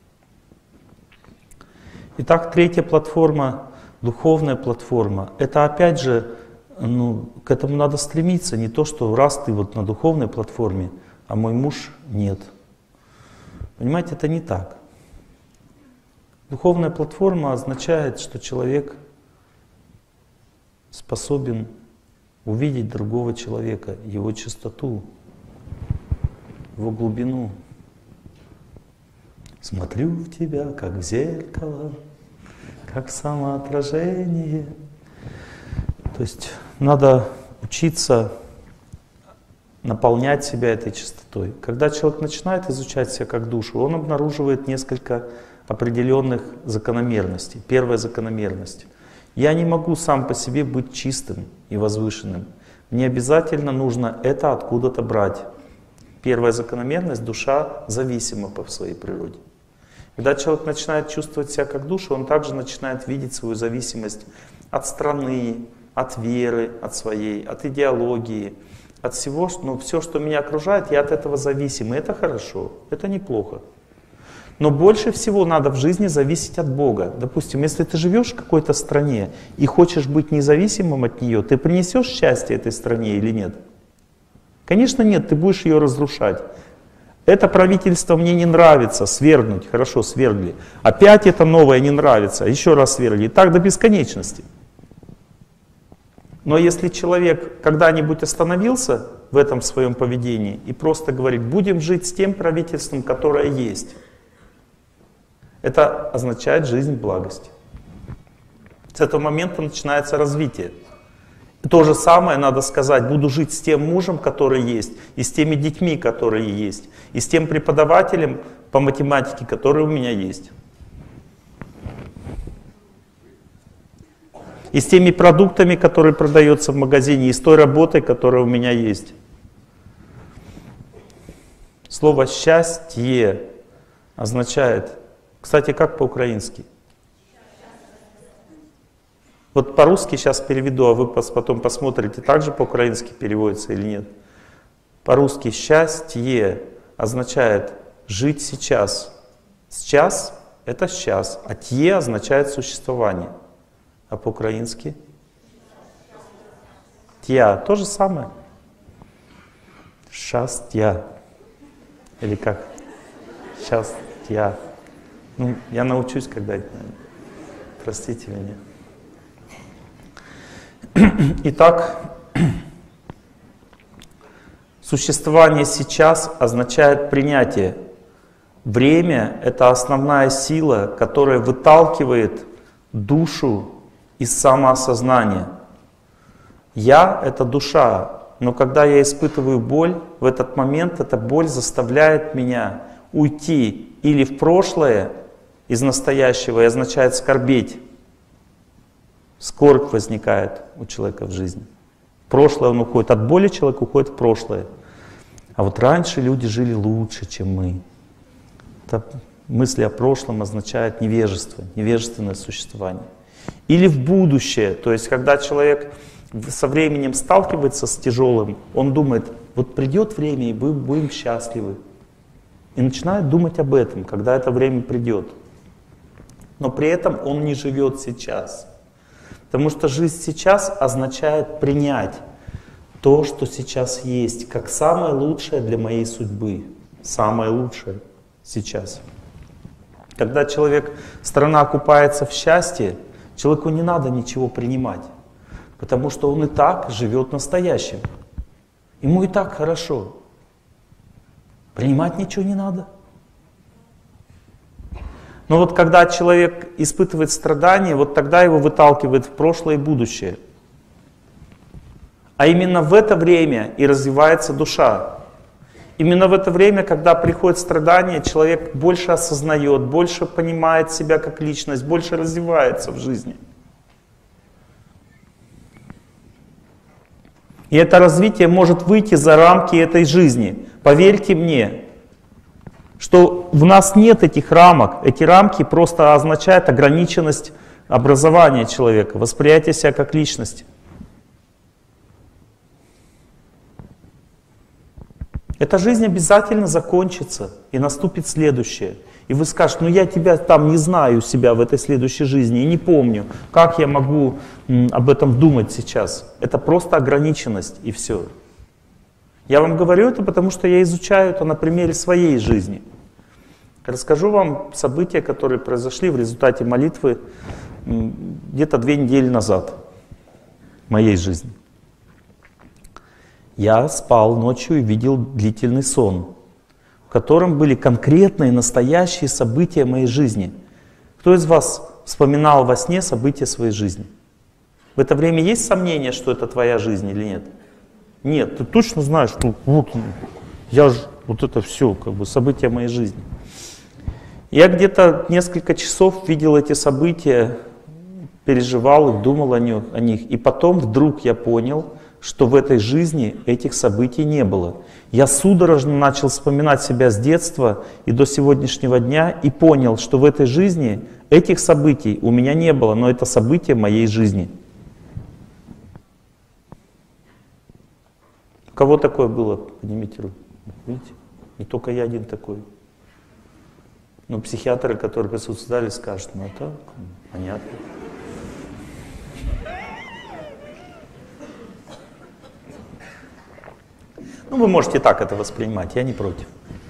Итак, третья платформа, духовная платформа, это опять же, к этому надо стремиться. Не то, что раз ты вот на духовной платформе, а мой муж нет. Понимаете, это не так. Духовная платформа означает, что человек способен увидеть другого человека, его чистоту, его глубину. Смотрю в тебя, как в зеркало, как самоотражение. То есть надо учиться наполнять себя этой чистотой. Когда человек начинает изучать себя как душу, он обнаруживает несколько определенных закономерностей. Первая закономерность. Я не могу сам по себе быть чистым и возвышенным. Мне обязательно нужно это откуда-то брать. Первая закономерность — душа зависима по своей природе. Когда человек начинает чувствовать себя как душа, он также начинает видеть свою зависимость от страны, от веры, от своей, от идеологии, от всего, все, что меня окружает, я от этого зависим. И это хорошо, это неплохо. Но больше всего надо в жизни зависеть от Бога. Допустим, если ты живешь в какой-то стране и хочешь быть независимым от нее, ты принесешь счастье этой стране или нет? Конечно нет, ты будешь ее разрушать. Это правительство мне не нравится, свергнуть, хорошо, свергли. Опять это новое не нравится, еще раз свергли. И так до бесконечности. Но если человек когда-нибудь остановился в этом своем поведении и просто говорит, будем жить с тем правительством, которое есть, это означает жизнь в благости. С этого момента начинается развитие. То же самое надо сказать, буду жить с тем мужем, который есть, и с теми детьми, которые есть, и с тем преподавателем по математике, который у меня есть. И с теми продуктами, которые продаются в магазине, и с той работой, которая у меня есть. Слово «счастье» означает, кстати, как по-украински? Вот по-русски сейчас переведу, а вы потом посмотрите, так же по-украински переводится или нет. По-русски «счастье» означает «жить сейчас». «Сейчас» — это «сейчас», а «тье» означает «существование». А по-украински? «Тья» — то же самое. «Счастья». Или как? «Счастья». Я научусь когда-нибудь. Простите меня. Итак, существование сейчас означает принятие. Время — это основная сила, которая выталкивает душу из самоосознания. Я — это душа, но когда я испытываю боль, в этот момент эта боль заставляет меня уйти или в прошлое из настоящего и означает скорбеть. Скорбь возникает у человека в жизни. В прошлое он уходит. От боли человек уходит в прошлое. А вот раньше люди жили лучше, чем мы. Это мысли о прошлом означают невежество, невежественное существование. Или в будущее. То есть, когда человек со временем сталкивается с тяжелым, он думает, вот придет время, и мы будем счастливы. И начинает думать об этом, когда это время придет. Но при этом он не живет сейчас. Потому что жизнь сейчас означает принять то, что сейчас есть, как самое лучшее для моей судьбы. Самое лучшее сейчас. Когда страна окупается в счастье, человеку не надо ничего принимать, потому что он и так живет настоящим. Ему и так хорошо. Принимать ничего не надо. Но вот когда человек испытывает страдания, вот тогда его выталкивает в прошлое и будущее. А именно в это время и развивается душа. Именно в это время, когда приходит страдание, человек больше осознает, больше понимает себя как личность, больше развивается в жизни. И это развитие может выйти за рамки этой жизни. Поверьте мне, что в нас нет этих рамок. Эти рамки просто означают ограниченность образования человека, восприятие себя как личности. Эта жизнь обязательно закончится, и наступит следующее. И вы скажете, ну я тебя там не знаю себя в этой следующей жизни, и не помню, как я могу об этом думать сейчас. Это просто ограниченность, и все. Я вам говорю это, потому что я изучаю это на примере своей жизни. Расскажу вам события, которые произошли в результате молитвы где-то 2 недели назад в моей жизни. Я спал ночью и видел длительный сон, в котором были конкретные, настоящие события моей жизни. Кто из вас вспоминал во сне события своей жизни? В это время есть сомнения, что это твоя жизнь или нет? Нет, ты точно знаешь, что вот я же, вот это все, как бы события моей жизни. Я где-то несколько часов видел эти события, переживал их, думал о них. И потом вдруг я понял, что в этой жизни этих событий не было. Я судорожно начал вспоминать себя с детства и до сегодняшнего дня и понял, что в этой жизни этих событий у меня не было, но это события моей жизни. У кого такое было? Поднимите руку. Видите? Не только я один такой. Но психиатры, которые присутствуют в зале, скажут, ну это понятно. Ну, вы можете так это воспринимать, я не против.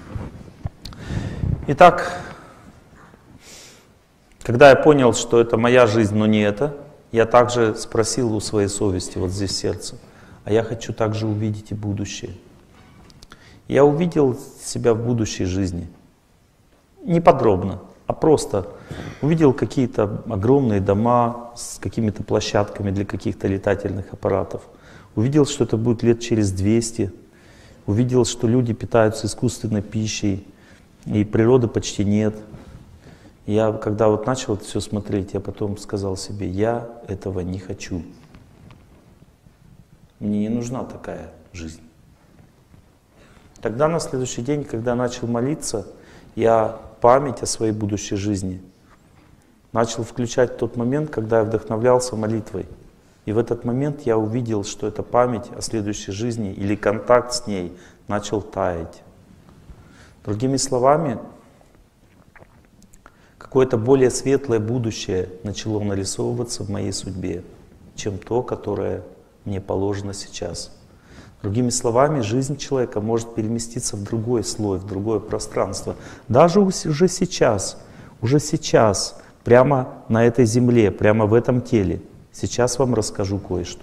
Итак, когда я понял, что это моя жизнь, но не это, я также спросил у своей совести, вот здесь сердце, а я хочу также увидеть и будущее. Я увидел себя в будущей жизни. Не подробно, а просто увидел какие-то огромные дома с какими-то площадками для каких-то летательных аппаратов. Увидел, что это будет лет через 200. Увидел, что люди питаются искусственной пищей, и природы почти нет. Я, когда вот начал это все смотреть, я потом сказал себе, я этого не хочу. Мне не нужна такая жизнь. Тогда на следующий день, когда начал молиться, я память о своей будущей жизни начал включать в тот момент, когда я вдохновлялся молитвой. И в этот момент я увидел, что эта память о следующей жизни или контакт с ней начал таять. Другими словами, какое-то более светлое будущее начало нарисовываться в моей судьбе, чем то, которое мне положено сейчас. Другими словами, жизнь человека может переместиться в другой слой, в другое пространство. Даже уже сейчас, прямо на этой земле, прямо в этом теле. Сейчас вам расскажу кое-что.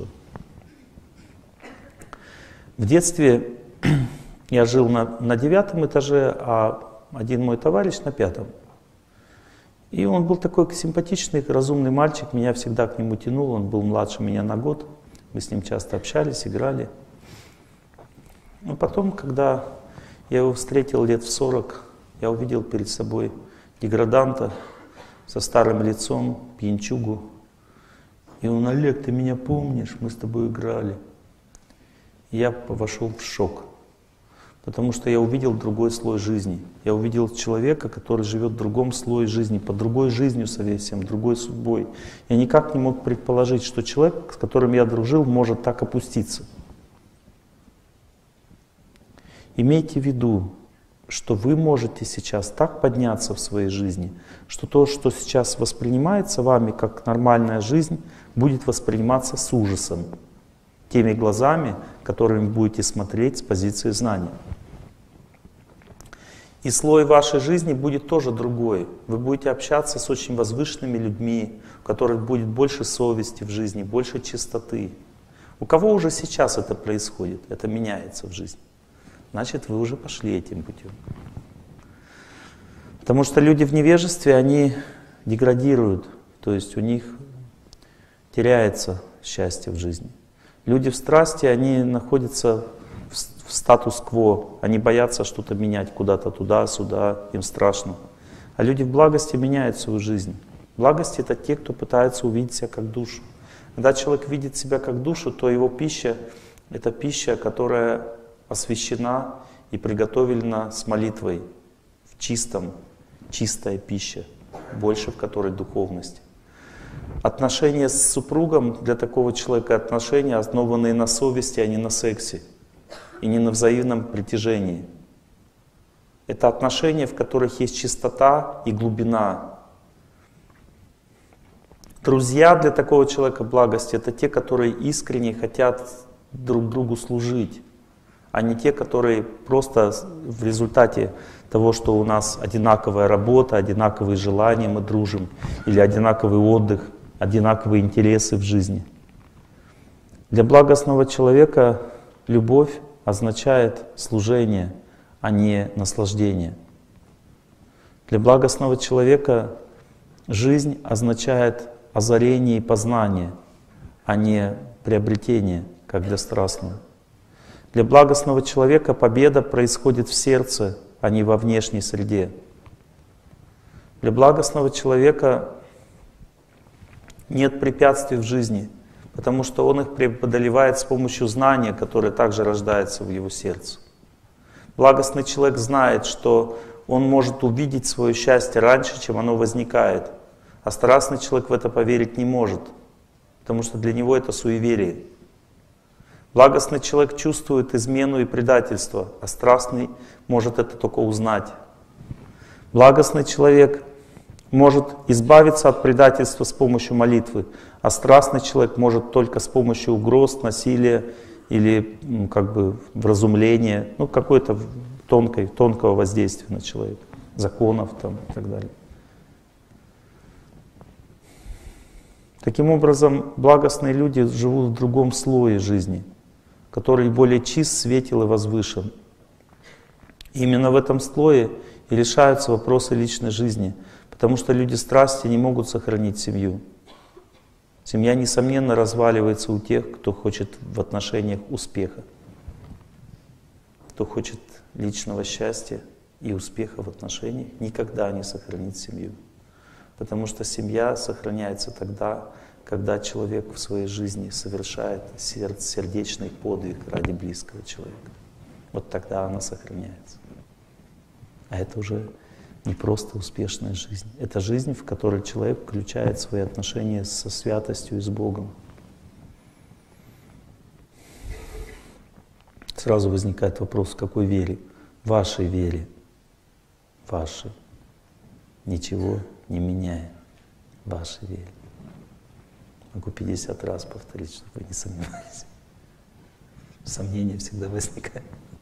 В детстве я жил на 9-м этаже, а один мой товарищ на 5-м. И он был такой симпатичный, разумный мальчик, меня всегда к нему тянул, он был младше меня на год, мы с ним часто общались, играли. Но потом, когда я его встретил лет в 40, я увидел перед собой деграданта со старым лицом, пьянчугу. И он: Олег, ты меня помнишь? Мы с тобой играли. И я вошел в шок, потому что я увидел другой слой жизни. Я увидел человека, который живет в другом слое жизни, под другой жизнью совсем, другой судьбой. Я никак не мог предположить, что человек, с которым я дружил, может так опуститься. Имейте в виду, что вы можете сейчас так подняться в своей жизни, что то, что сейчас воспринимается вами как нормальная жизнь, будет восприниматься с ужасом, теми глазами, которыми будете смотреть с позиции знания. И слой вашей жизни будет тоже другой. Вы будете общаться с очень возвышенными людьми, у которых будет больше совести в жизни, больше чистоты. У кого уже сейчас это происходит, это меняется в жизни, значит, вы уже пошли этим путем. Потому что люди в невежестве, они деградируют, то есть у них теряется счастье в жизни. Люди в страсти, они находятся в статус-кво, они боятся что-то менять куда-то туда-сюда, им страшно. А люди в благости меняют свою жизнь. В благости — это те, кто пытается увидеть себя как душу. Когда человек видит себя как душу, то его пища — это пища, которая освящена и приготовлена с молитвой, в чистая пища, больше в которой духовность. Отношения с супругом для такого человека — отношения, основанные на совести, а не на сексе, и не на взаимном притяжении. Это отношения, в которых есть чистота и глубина. Друзья для такого человека благости — это те, которые искренне хотят друг другу служить, а не те, которые просто в результате того, что у нас одинаковая работа, одинаковые желания, мы дружим, или одинаковый отдых, одинаковые интересы в жизни. Для благостного человека любовь означает служение, а не наслаждение. Для благостного человека жизнь означает озарение и познание, а не приобретение, как для страстного. Для благостного человека победа происходит в сердце, а не во внешней среде. Для благостного человека нет препятствий в жизни, потому что он их преодолевает с помощью знания, которое также рождается в его сердце. Благостный человек знает, что он может увидеть свое счастье раньше, чем оно возникает. А страстный человек в это поверить не может, потому что для него это суеверие. Благостный человек чувствует измену и предательство, а страстный может это только узнать. Благостный человек может избавиться от предательства с помощью молитвы, а страстный человек может только с помощью угроз, насилия или как бы вразумления, какой-то тонкого воздействия на человека, законов там, и так далее. Таким образом, благостные люди живут в другом слое жизни, который более чист, светел и возвышен. И именно в этом слое и решаются вопросы личной жизни, потому что люди страсти не могут сохранить семью. Семья, несомненно, разваливается у тех, кто хочет в отношениях успеха, кто хочет личного счастья и успеха в отношениях, никогда не сохранит семью. Потому что семья сохраняется тогда, когда человек в своей жизни совершает сердечный подвиг ради близкого человека. Вот тогда она сохраняется. А это уже не просто успешная жизнь. Это жизнь, в которой человек включает свои отношения со святостью и с Богом. Сразу возникает вопрос, в какой вере? Вашей вере. Вашей. Ничего не меняя. Вашей вере. Могу 50 раз повторить, чтобы вы не сомневались. Сомнения всегда возникают.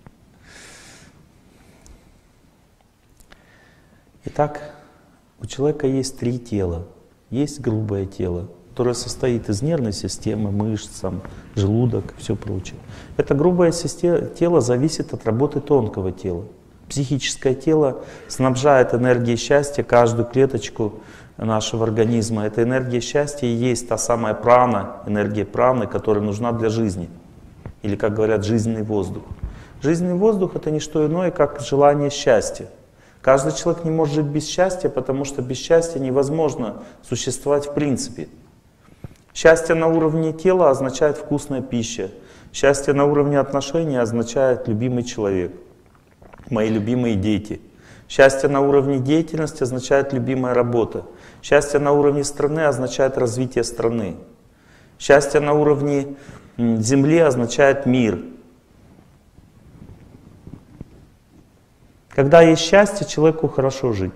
Итак, у человека есть 3 тела. Есть грубое тело, которое состоит из нервной системы, мышц, желудок и все прочее. Это грубое тело зависит от работы тонкого тела. Психическое тело снабжает энергией счастья каждую клеточку нашего организма. Эта энергия счастья и есть та самая прана, энергия праны, которая нужна для жизни. Или, как говорят, жизненный воздух. Жизненный воздух — это не что иное, как желание счастья. Каждый человек не может жить без счастья, потому что без счастья невозможно существовать в принципе. Счастье на уровне тела означает вкусная пища. Счастье на уровне отношений означает любимый человек, мои любимые дети. Счастье на уровне деятельности означает любимая работа. Счастье на уровне страны означает развитие страны. Счастье на уровне земли означает мир. Когда есть счастье, человеку хорошо жить.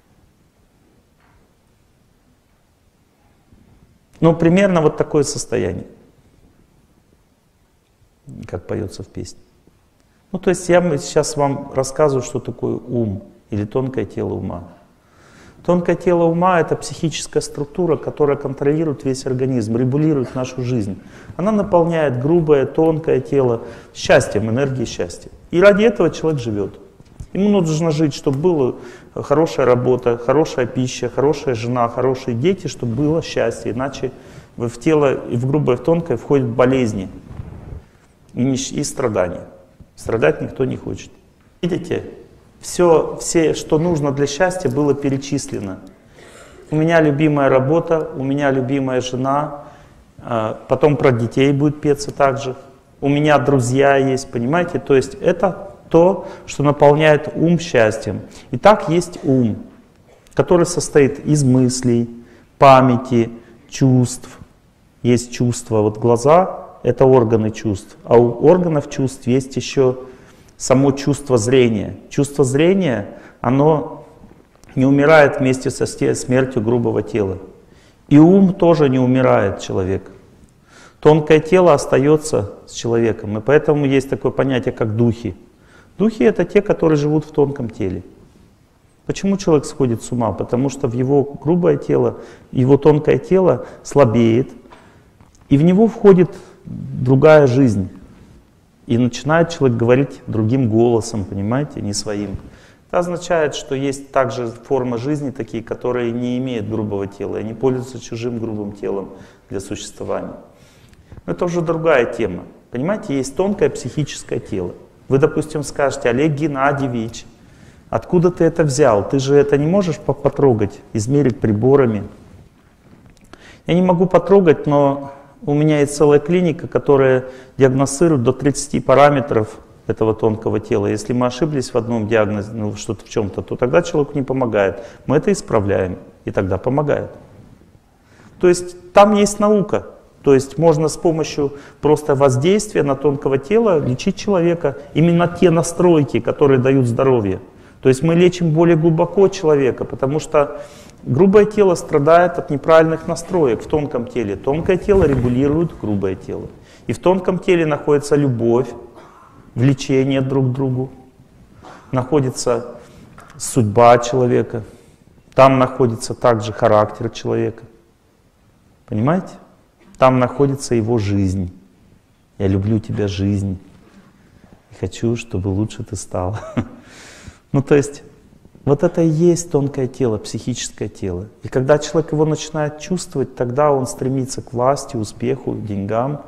Ну, примерно вот такое состояние, как поется в песне. Ну, то есть я сейчас вам рассказываю, что такое ум или тонкое тело ума. Тонкое тело ума — это психическая структура, которая контролирует весь организм, регулирует нашу жизнь. Она наполняет грубое, тонкое тело счастьем, энергией счастья. И ради этого человек живет. Ему нужно жить, чтобы была хорошая работа, хорошая пища, хорошая жена, хорошие дети, чтобы было счастье. Иначе в тело, и в грубое, и в тонкое входят болезни и страдания. Страдать никто не хочет. Видите, все, что нужно для счастья, было перечислено. У меня любимая работа, у меня любимая жена, потом про детей будет петься также. У меня друзья есть, понимаете? То есть это то, что наполняет ум счастьем. Итак, есть ум, который состоит из мыслей, памяти, чувств. Есть чувства. Вот глаза — это органы чувств. А у органов чувств есть еще само чувство зрения. Чувство зрения, оно не умирает вместе со смертью грубого тела. И ум тоже не умирает, человек. Тонкое тело остается с человеком. И поэтому есть такое понятие, как духи. Духи — это те, которые живут в тонком теле. Почему человек сходит с ума? Потому что в его грубое тело, его тонкое тело слабеет, и в него входит другая жизнь. И начинает человек говорить другим голосом, понимаете, не своим. Это означает, что есть также формы жизни такие, которые не имеют грубого тела, и они пользуются чужим грубым телом для существования. Но это уже другая тема. Понимаете, есть тонкое психическое тело. Вы, допустим, скажете: Олег Геннадьевич, откуда ты это взял? Ты же это не можешь потрогать, измерить приборами. Я не могу потрогать, но у меня есть целая клиника, которая диагностирует до 30 параметров этого тонкого тела. Если мы ошиблись в одном диагнозе, ну, что-то в чем-то, то тогда человеку не помогает. Мы это исправляем, и тогда помогает. То есть там есть наука. То есть можно с помощью просто воздействия на тонкого тела лечить человека. Именно те настройки, которые дают здоровье. То есть мы лечим более глубоко человека, потому что грубое тело страдает от неправильных настроек в тонком теле. Тонкое тело регулирует грубое тело. И в тонком теле находится любовь, влечение друг к другу, находится судьба человека, там находится также характер человека. Понимаете? Там находится его жизнь. Я люблю тебя, жизнь. И хочу, чтобы лучше ты стал. Ну, то есть, вот это и есть тонкое тело, психическое тело. И когда человек его начинает чувствовать, тогда он стремится к власти, успеху, деньгам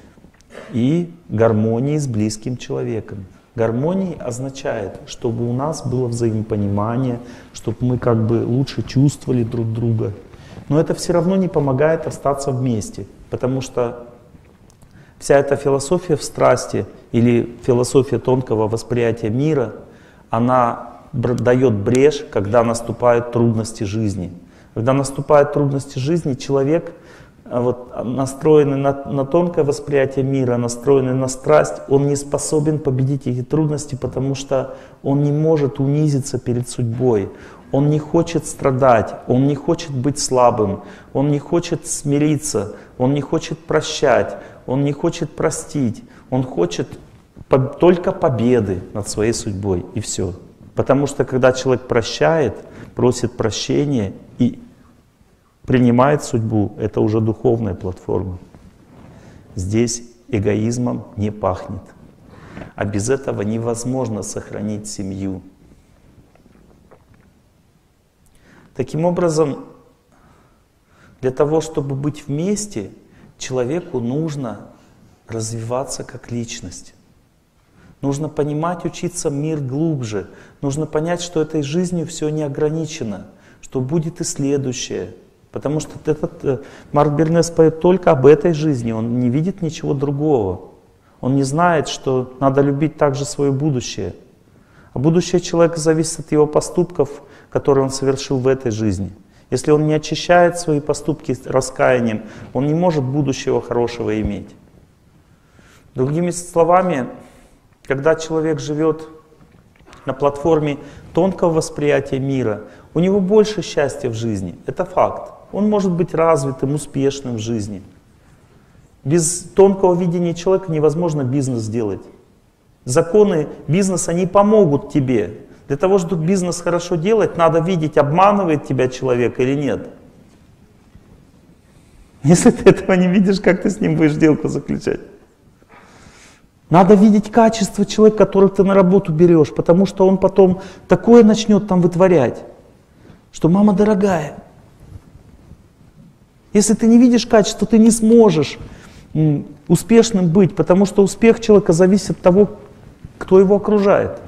и гармонии с близким человеком. Гармония означает, чтобы у нас было взаимопонимание, чтобы мы как бы лучше чувствовали друг друга. Но это все равно не помогает остаться вместе, потому что вся эта философия в страсти или философия тонкого восприятия мира, она дает брешь, когда наступают трудности жизни. Когда наступают трудности жизни, человек, настроенный на тонкое восприятие мира, настроенный на страсть, он не способен победить эти трудности, потому что он не может унизиться перед судьбой. Он не хочет страдать, он не хочет быть слабым, он не хочет смириться, он не хочет прощать, он не хочет простить, он хочет только победы над своей судьбой, и все. Потому что когда человек прощает, просит прощения и принимает судьбу, это уже духовная платформа. Здесь эгоизмом не пахнет. А без этого невозможно сохранить семью. Таким образом, для того, чтобы быть вместе, человеку нужно развиваться как личность. Нужно понимать, учиться мир глубже. Нужно понять, что этой жизнью все не ограничено, что будет и следующее. Потому что Марк Бернес поет только об этой жизни, он не видит ничего другого. Он не знает, что надо любить также свое будущее. А будущее человека зависит от его поступков, которые он совершил в этой жизни. Если он не очищает свои поступки раскаянием, он не может будущего хорошего иметь. Другими словами, когда человек живет на платформе тонкого восприятия мира, у него больше счастья в жизни. Это факт. Он может быть развитым, успешным в жизни. Без тонкого видения человека невозможно бизнес делать. Законы бизнеса не помогут тебе. Для того, чтобы бизнес хорошо делать, надо видеть, обманывает тебя человек или нет. Если ты этого не видишь, как ты с ним будешь сделку заключать? Надо видеть качество человека, которого ты на работу берешь, потому что он потом такое начнет там вытворять, что мама дорогая. Если ты не видишь качество, ты не сможешь успешным быть, потому что успех человека зависит от того, кто его окружает.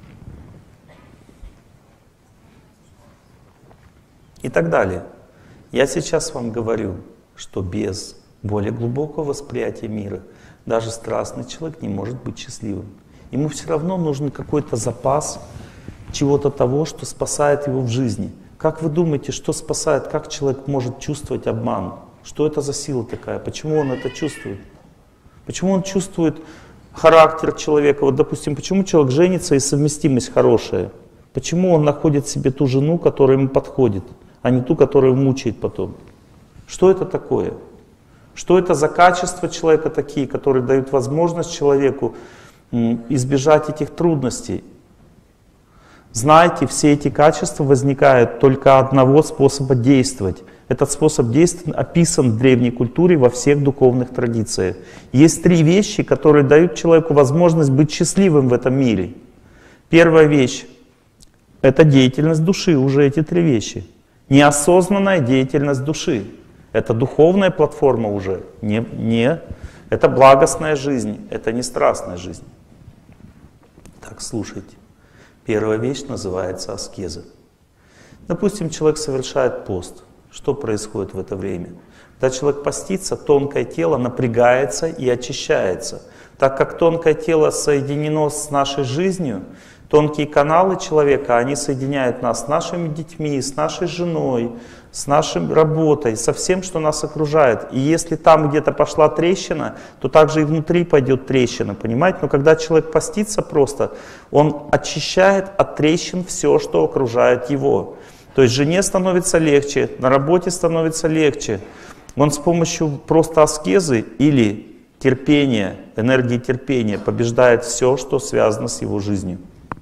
И так далее. Я сейчас вам говорю, что без более глубокого восприятия мира даже страстный человек не может быть счастливым. Ему все равно нужен какой-то запас чего-то того, что спасает его в жизни. Как вы думаете, что спасает, как человек может чувствовать обман? Что это за сила такая? Почему он это чувствует? Почему он чувствует характер человека? Вот, допустим, почему человек женится и совместимость хорошая? Почему он находит себе ту жену, которая ему подходит, а не ту, которая его мучает потом? Что это такое? Что это за качества человека такие, которые дают возможность человеку избежать этих трудностей? Знаете, все эти качества возникают только одного способа действовать. Этот способ действия описан в древней культуре во всех духовных традициях. Есть 3 вещи, которые дают человеку возможность быть счастливым в этом мире. Первая вещь — это деятельность души, уже эти 3 вещи. Неосознанная деятельность души. Это духовная платформа уже, это благостная жизнь, это не страстная жизнь. Так, слушайте. Первая вещь называется аскеза. Допустим, человек совершает пост. Что происходит в это время? Когда человек постится, тонкое тело напрягается и очищается. Так как тонкое тело соединено с нашей жизнью, тонкие каналы человека, они соединяют нас с нашими детьми, с нашей женой, с нашей работой, со всем, что нас окружает. И если там где-то пошла трещина, то также и внутри пойдет трещина, понимаете? Но когда человек постится просто, он очищает от трещин все, что окружает его. То есть жене становится легче, на работе становится легче. Он с помощью просто аскезы или терпения, энергии терпения побеждает все, что связано с его жизнью.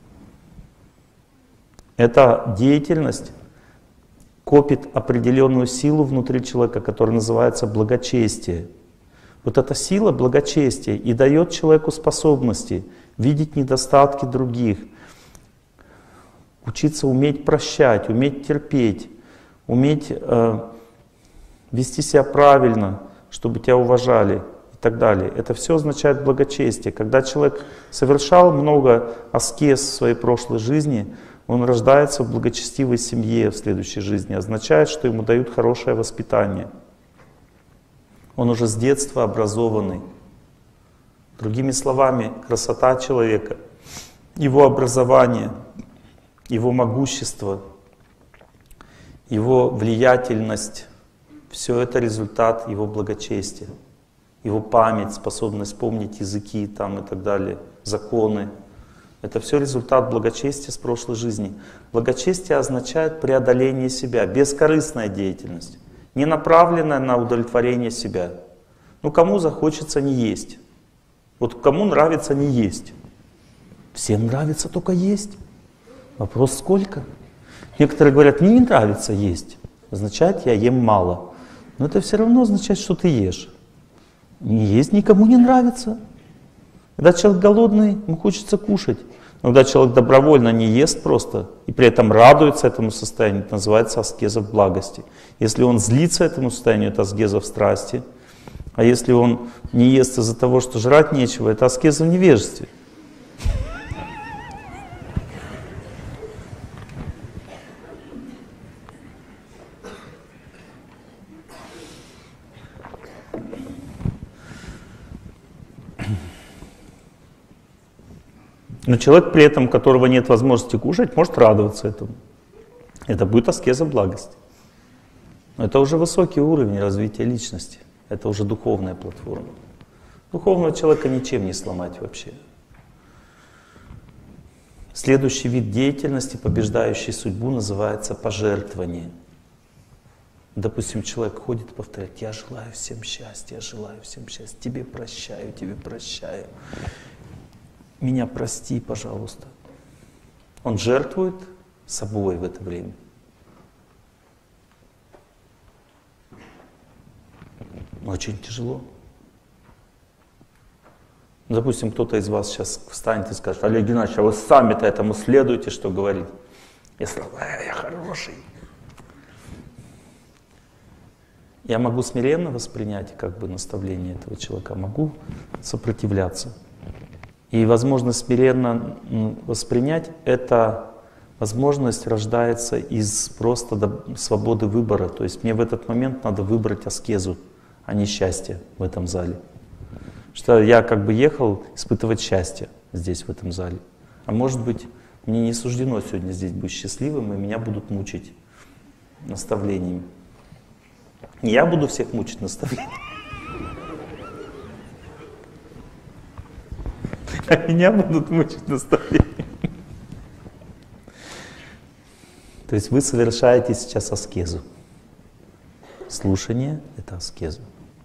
Эта деятельность копит определенную силу внутри человека, которая называется благочестие. Вот эта сила благочестия и дает человеку способности видеть недостатки других, учиться уметь прощать, уметь терпеть, уметь вести себя правильно, чтобы тебя уважали и так далее. Это все означает благочестие. Когда человек совершал много аскез в своей прошлой жизни, он рождается в благочестивой семье в следующей жизни. Означает, что ему дают хорошее воспитание. Он уже с детства образованный. Другими словами, красота человека, его образование, его могущество, его влиятельность, все это результат его благочестия. Его память, способность помнить языки там, и так далее, законы. Это все результат благочестия с прошлой жизни. Благочестие означает преодоление себя, бескорыстная деятельность, не направленная на удовлетворение себя. Ну кому захочется не есть? Вот кому нравится не есть? Всем нравится только есть. Вопрос сколько? Некоторые говорят, мне не нравится есть. Означает, я ем мало. Но это все равно означает, что ты ешь. Не есть никому не нравится. Когда человек голодный, ему хочется кушать. Но когда человек добровольно не ест просто, и при этом радуется этому состоянию, это называется аскеза в благости. Если он злится этому состоянию, это аскеза в страсти. А если он не ест из-за того, что жрать нечего, это аскеза в невежестве. Но человек, при этом, у которого нет возможности кушать, может радоваться этому. Это будет аскеза благости. Но это уже высокий уровень развития личности. Это уже духовная платформа. Духовного человека ничем не сломать вообще. Следующий вид деятельности, побеждающий судьбу, называется пожертвование. Допустим, человек ходит и повторяет: я желаю всем счастья, я желаю всем счастья, тебе прощаю, меня прости, пожалуйста. Он жертвует собой в это время. Очень тяжело. Допустим, кто-то из вас сейчас встанет и скажет: Олег Геннадьевич, а вы сами-то этому следуете, что говорит? Я сразу: я хороший. Я могу смиренно воспринять как бы наставление этого человека, могу сопротивляться. И возможность смиренно воспринять — это возможность рождается из просто свободы выбора. То есть мне в этот момент надо выбрать аскезу, а не счастье в этом зале. Что я как бы ехал испытывать счастье здесь, в этом зале. А может быть, мне не суждено сегодня здесь быть счастливым, и меня будут мучить наставлениями. Не я буду всех мучить наставлениями, а меня будут мучить наставлениями. То есть вы совершаете сейчас аскезу. Слушание — это аскеза.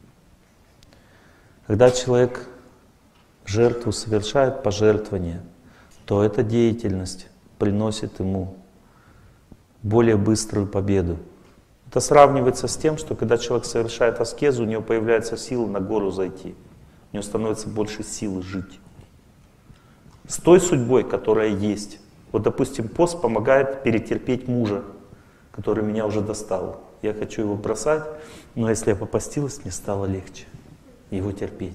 Когда человек жертву совершает, пожертвование, то эта деятельность приносит ему более быструю победу. Это сравнивается с тем, что когда человек совершает аскезу, у него появляется сила на гору зайти. У него становится больше силы жить. С той судьбой, которая есть. Вот, допустим, пост помогает перетерпеть мужа, который меня уже достал. Я хочу его бросать, но если я попостилась, мне стало легче его терпеть.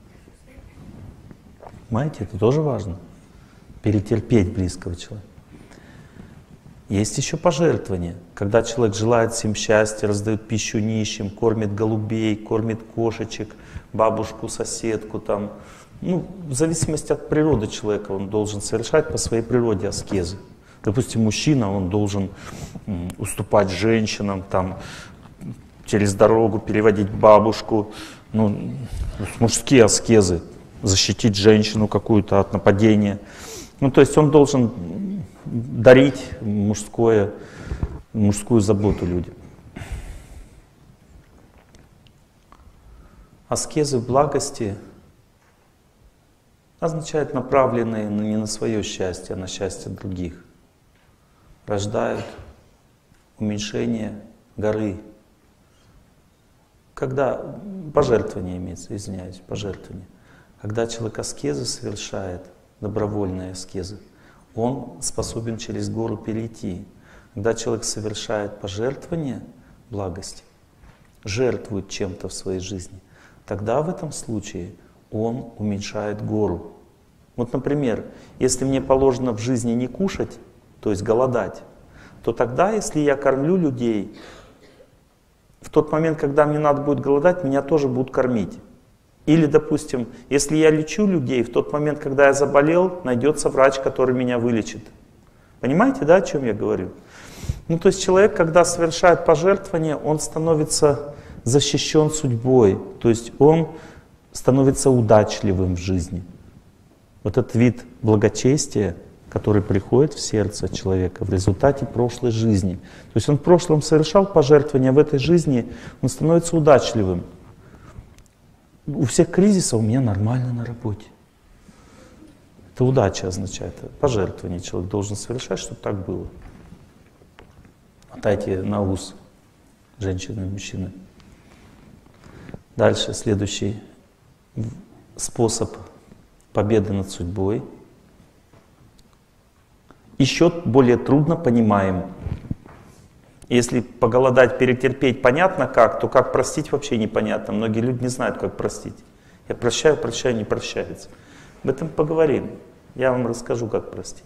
Понимаете, это тоже важно. Перетерпеть близкого человека. Есть еще пожертвование. Когда человек желает всем счастья, раздает пищу нищим, кормит голубей, кормит кошечек, бабушку, соседку, там, в зависимости от природы человека, он должен совершать по своей природе аскезы. Допустим, мужчина, он должен уступать женщинам, там, через дорогу переводить бабушку, мужские аскезы, защитить женщину какую-то от нападения. То есть он должен дарить мужскую заботу людям. Аскезы благости означают направленные не на свое счастье, а на счастье других. Рождают уменьшение горы. Когда пожертвование имеется, извиняюсь, пожертвование. Когда человек аскезы совершает, добровольные аскезы, он способен через гору перейти. Когда человек совершает пожертвование благости, жертвует чем-то в своей жизни, тогда в этом случае он уменьшает гору. Вот, например, если мне положено в жизни не кушать, то есть голодать, то тогда, если я кормлю людей, в тот момент, когда мне надо будет голодать, меня тоже будут кормить. Или, допустим, если я лечу людей, в тот момент, когда я заболел, найдется врач, который меня вылечит. Понимаете, да, о чем я говорю? То есть человек, когда совершает пожертвование, он становится защищен судьбой, то есть он становится удачливым в жизни. Вот этот вид благочестия, который приходит в сердце человека в результате прошлой жизни. То есть он в прошлом совершал пожертвования, а в этой жизни он становится удачливым. У всех кризисов у меня нормально на работе. Это удача означает. Пожертвование человек должен совершать, чтобы так было. Отдайте на ус, женщины и мужчины. Дальше, следующий способ победы над судьбой. Еще более трудно понимаем. Если поголодать, перетерпеть понятно как, то как простить вообще непонятно. Многие люди не знают, как простить. Я прощаю, не прощается. Об этом поговорим. Я вам расскажу, как простить.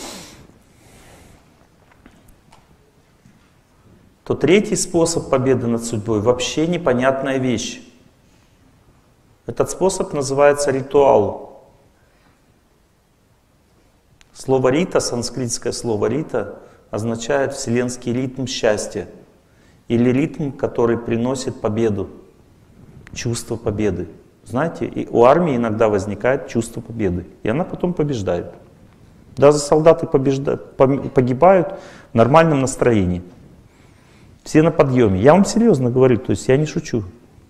То третий способ победы над судьбой вообще непонятная вещь. Этот способ называется ритуал. Слово рита, санскритское слово рита, означает вселенский ритм счастья. Или ритм, который приносит победу. Чувство победы. Знаете, и у армии иногда возникает чувство победы. И она потом побеждает. Даже солдаты погибают в нормальном настроении. Все на подъеме. Я вам серьезно говорю, то есть я не шучу.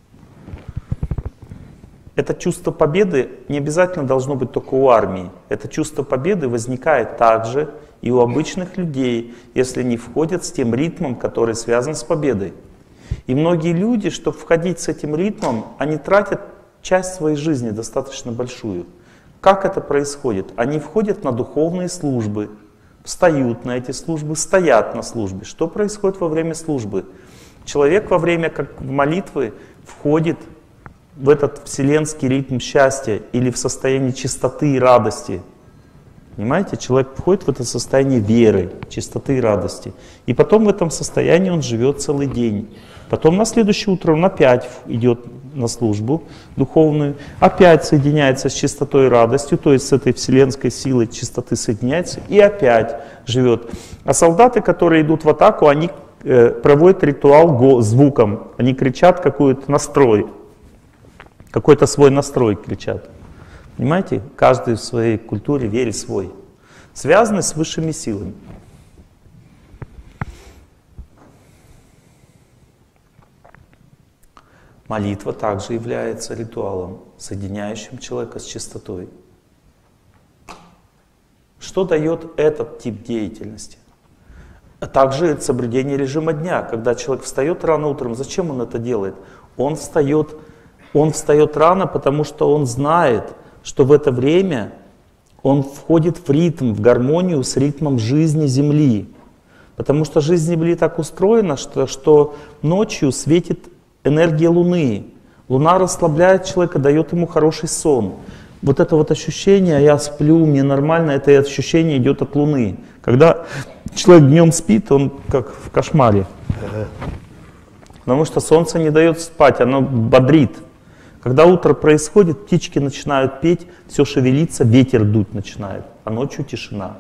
Это чувство победы не обязательно должно быть только у армии. Это чувство победы возникает также и у обычных людей, если они входят с тем ритмом, который связан с победой. И многие люди, чтобы входить с этим ритмом, они тратят часть своей жизни достаточно большую. Как это происходит? Они входят на духовные службы, встают на эти службы, стоят на службе. Что происходит во время службы? Человек во время молитвы входит в этот вселенский ритм счастья или в состояние чистоты и радости. Понимаете? Человек входит в это состояние веры, чистоты и радости. И потом в этом состоянии он живет целый день. Потом на следующее утро он опять идет на службу духовную, опять соединяется с чистотой и радостью, то есть с этой вселенской силой чистоты соединяется и опять живет. А солдаты, которые идут в атаку, они проводят ритуал звуком, они кричат какой-то настрой, какой-то свой настрой кричат. Понимаете? Каждый в своей культуре вере свой. Связаны с высшими силами. Молитва также является ритуалом, соединяющим человека с чистотой. Что дает этот тип деятельности? А также соблюдение режима дня. Когда человек встает рано утром, зачем он это делает? Он встает рано, потому что он знает, что в это время он входит в ритм, в гармонию с ритмом жизни Земли. Потому что жизнь Земли так устроена, что ночью светит энергия Луны. Луна расслабляет человека, дает ему хороший сон. Вот это вот ощущение, я сплю, мне нормально, это ощущение идет от Луны. Когда человек днем спит, он как в кошмаре. Потому что солнце не дает спать, оно бодрит. Когда утро происходит, птички начинают петь, все шевелится, ветер дуть начинает, а ночью тишина.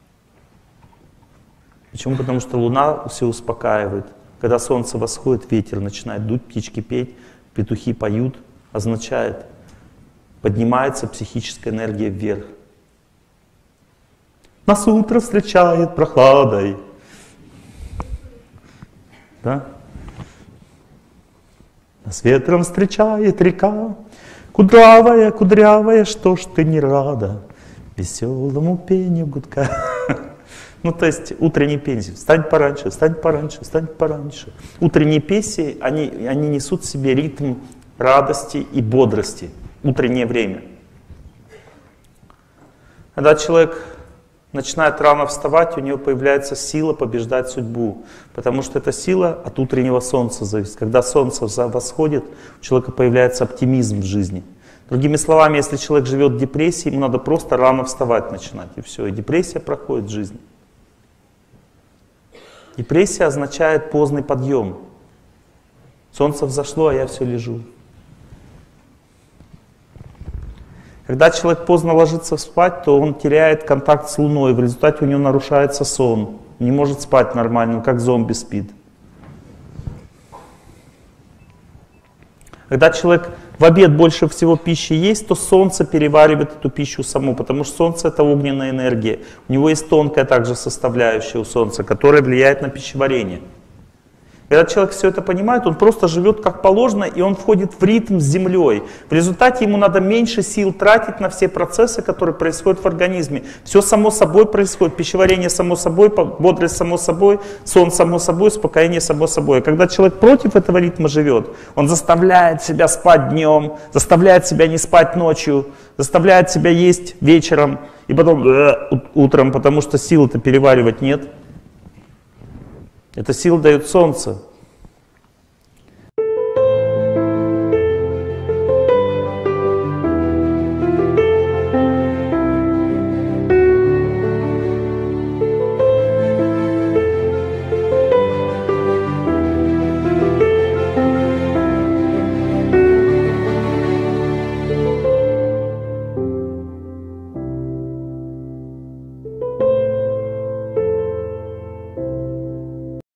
Почему? Потому что Луна все успокаивает. Когда солнце восходит, ветер начинает дуть, птички петь, петухи поют, означает, поднимается психическая энергия вверх. Нас утро встречает прохладой. Да? Нас ветром встречает река, кудрявая, кудрявая, что ж ты не рада веселому пению гудка. Ну, то есть утренние песни. Встань пораньше, встань пораньше, встань пораньше. Утренние песни, они несут в себе ритм радости и бодрости. Утреннее время. Когда человек начинает рано вставать, у него появляется сила побеждать судьбу. Потому что эта сила от утреннего солнца зависит. Когда солнце восходит, у человека появляется оптимизм в жизни. Другими словами, если человек живет в депрессии, ему надо просто рано вставать начинать. И все, и депрессия проходит в жизни. Депрессия означает поздний подъем. Солнце взошло, а я все лежу. Когда человек поздно ложится спать, то он теряет контакт с Луной, в результате у него нарушается сон. Не может спать нормально, он как зомби спит. Когда человек в обед больше всего пищи есть, то солнце переваривает эту пищу само, потому что солнце — это огненная энергия. У него есть тонкая также составляющая у солнца, которая влияет на пищеварение. Когда человек все это понимает, он просто живет как положено, и он входит в ритм с Землей. В результате ему надо меньше сил тратить на все процессы, которые происходят в организме. Все само собой происходит, пищеварение само собой, бодрость само собой, сон само собой, успокоение само собой. А когда человек против этого ритма живет, он заставляет себя спать днем, заставляет себя не спать ночью, заставляет себя есть вечером и потом утром, потому что сил-то переваривать нет. Эта сила дает солнце.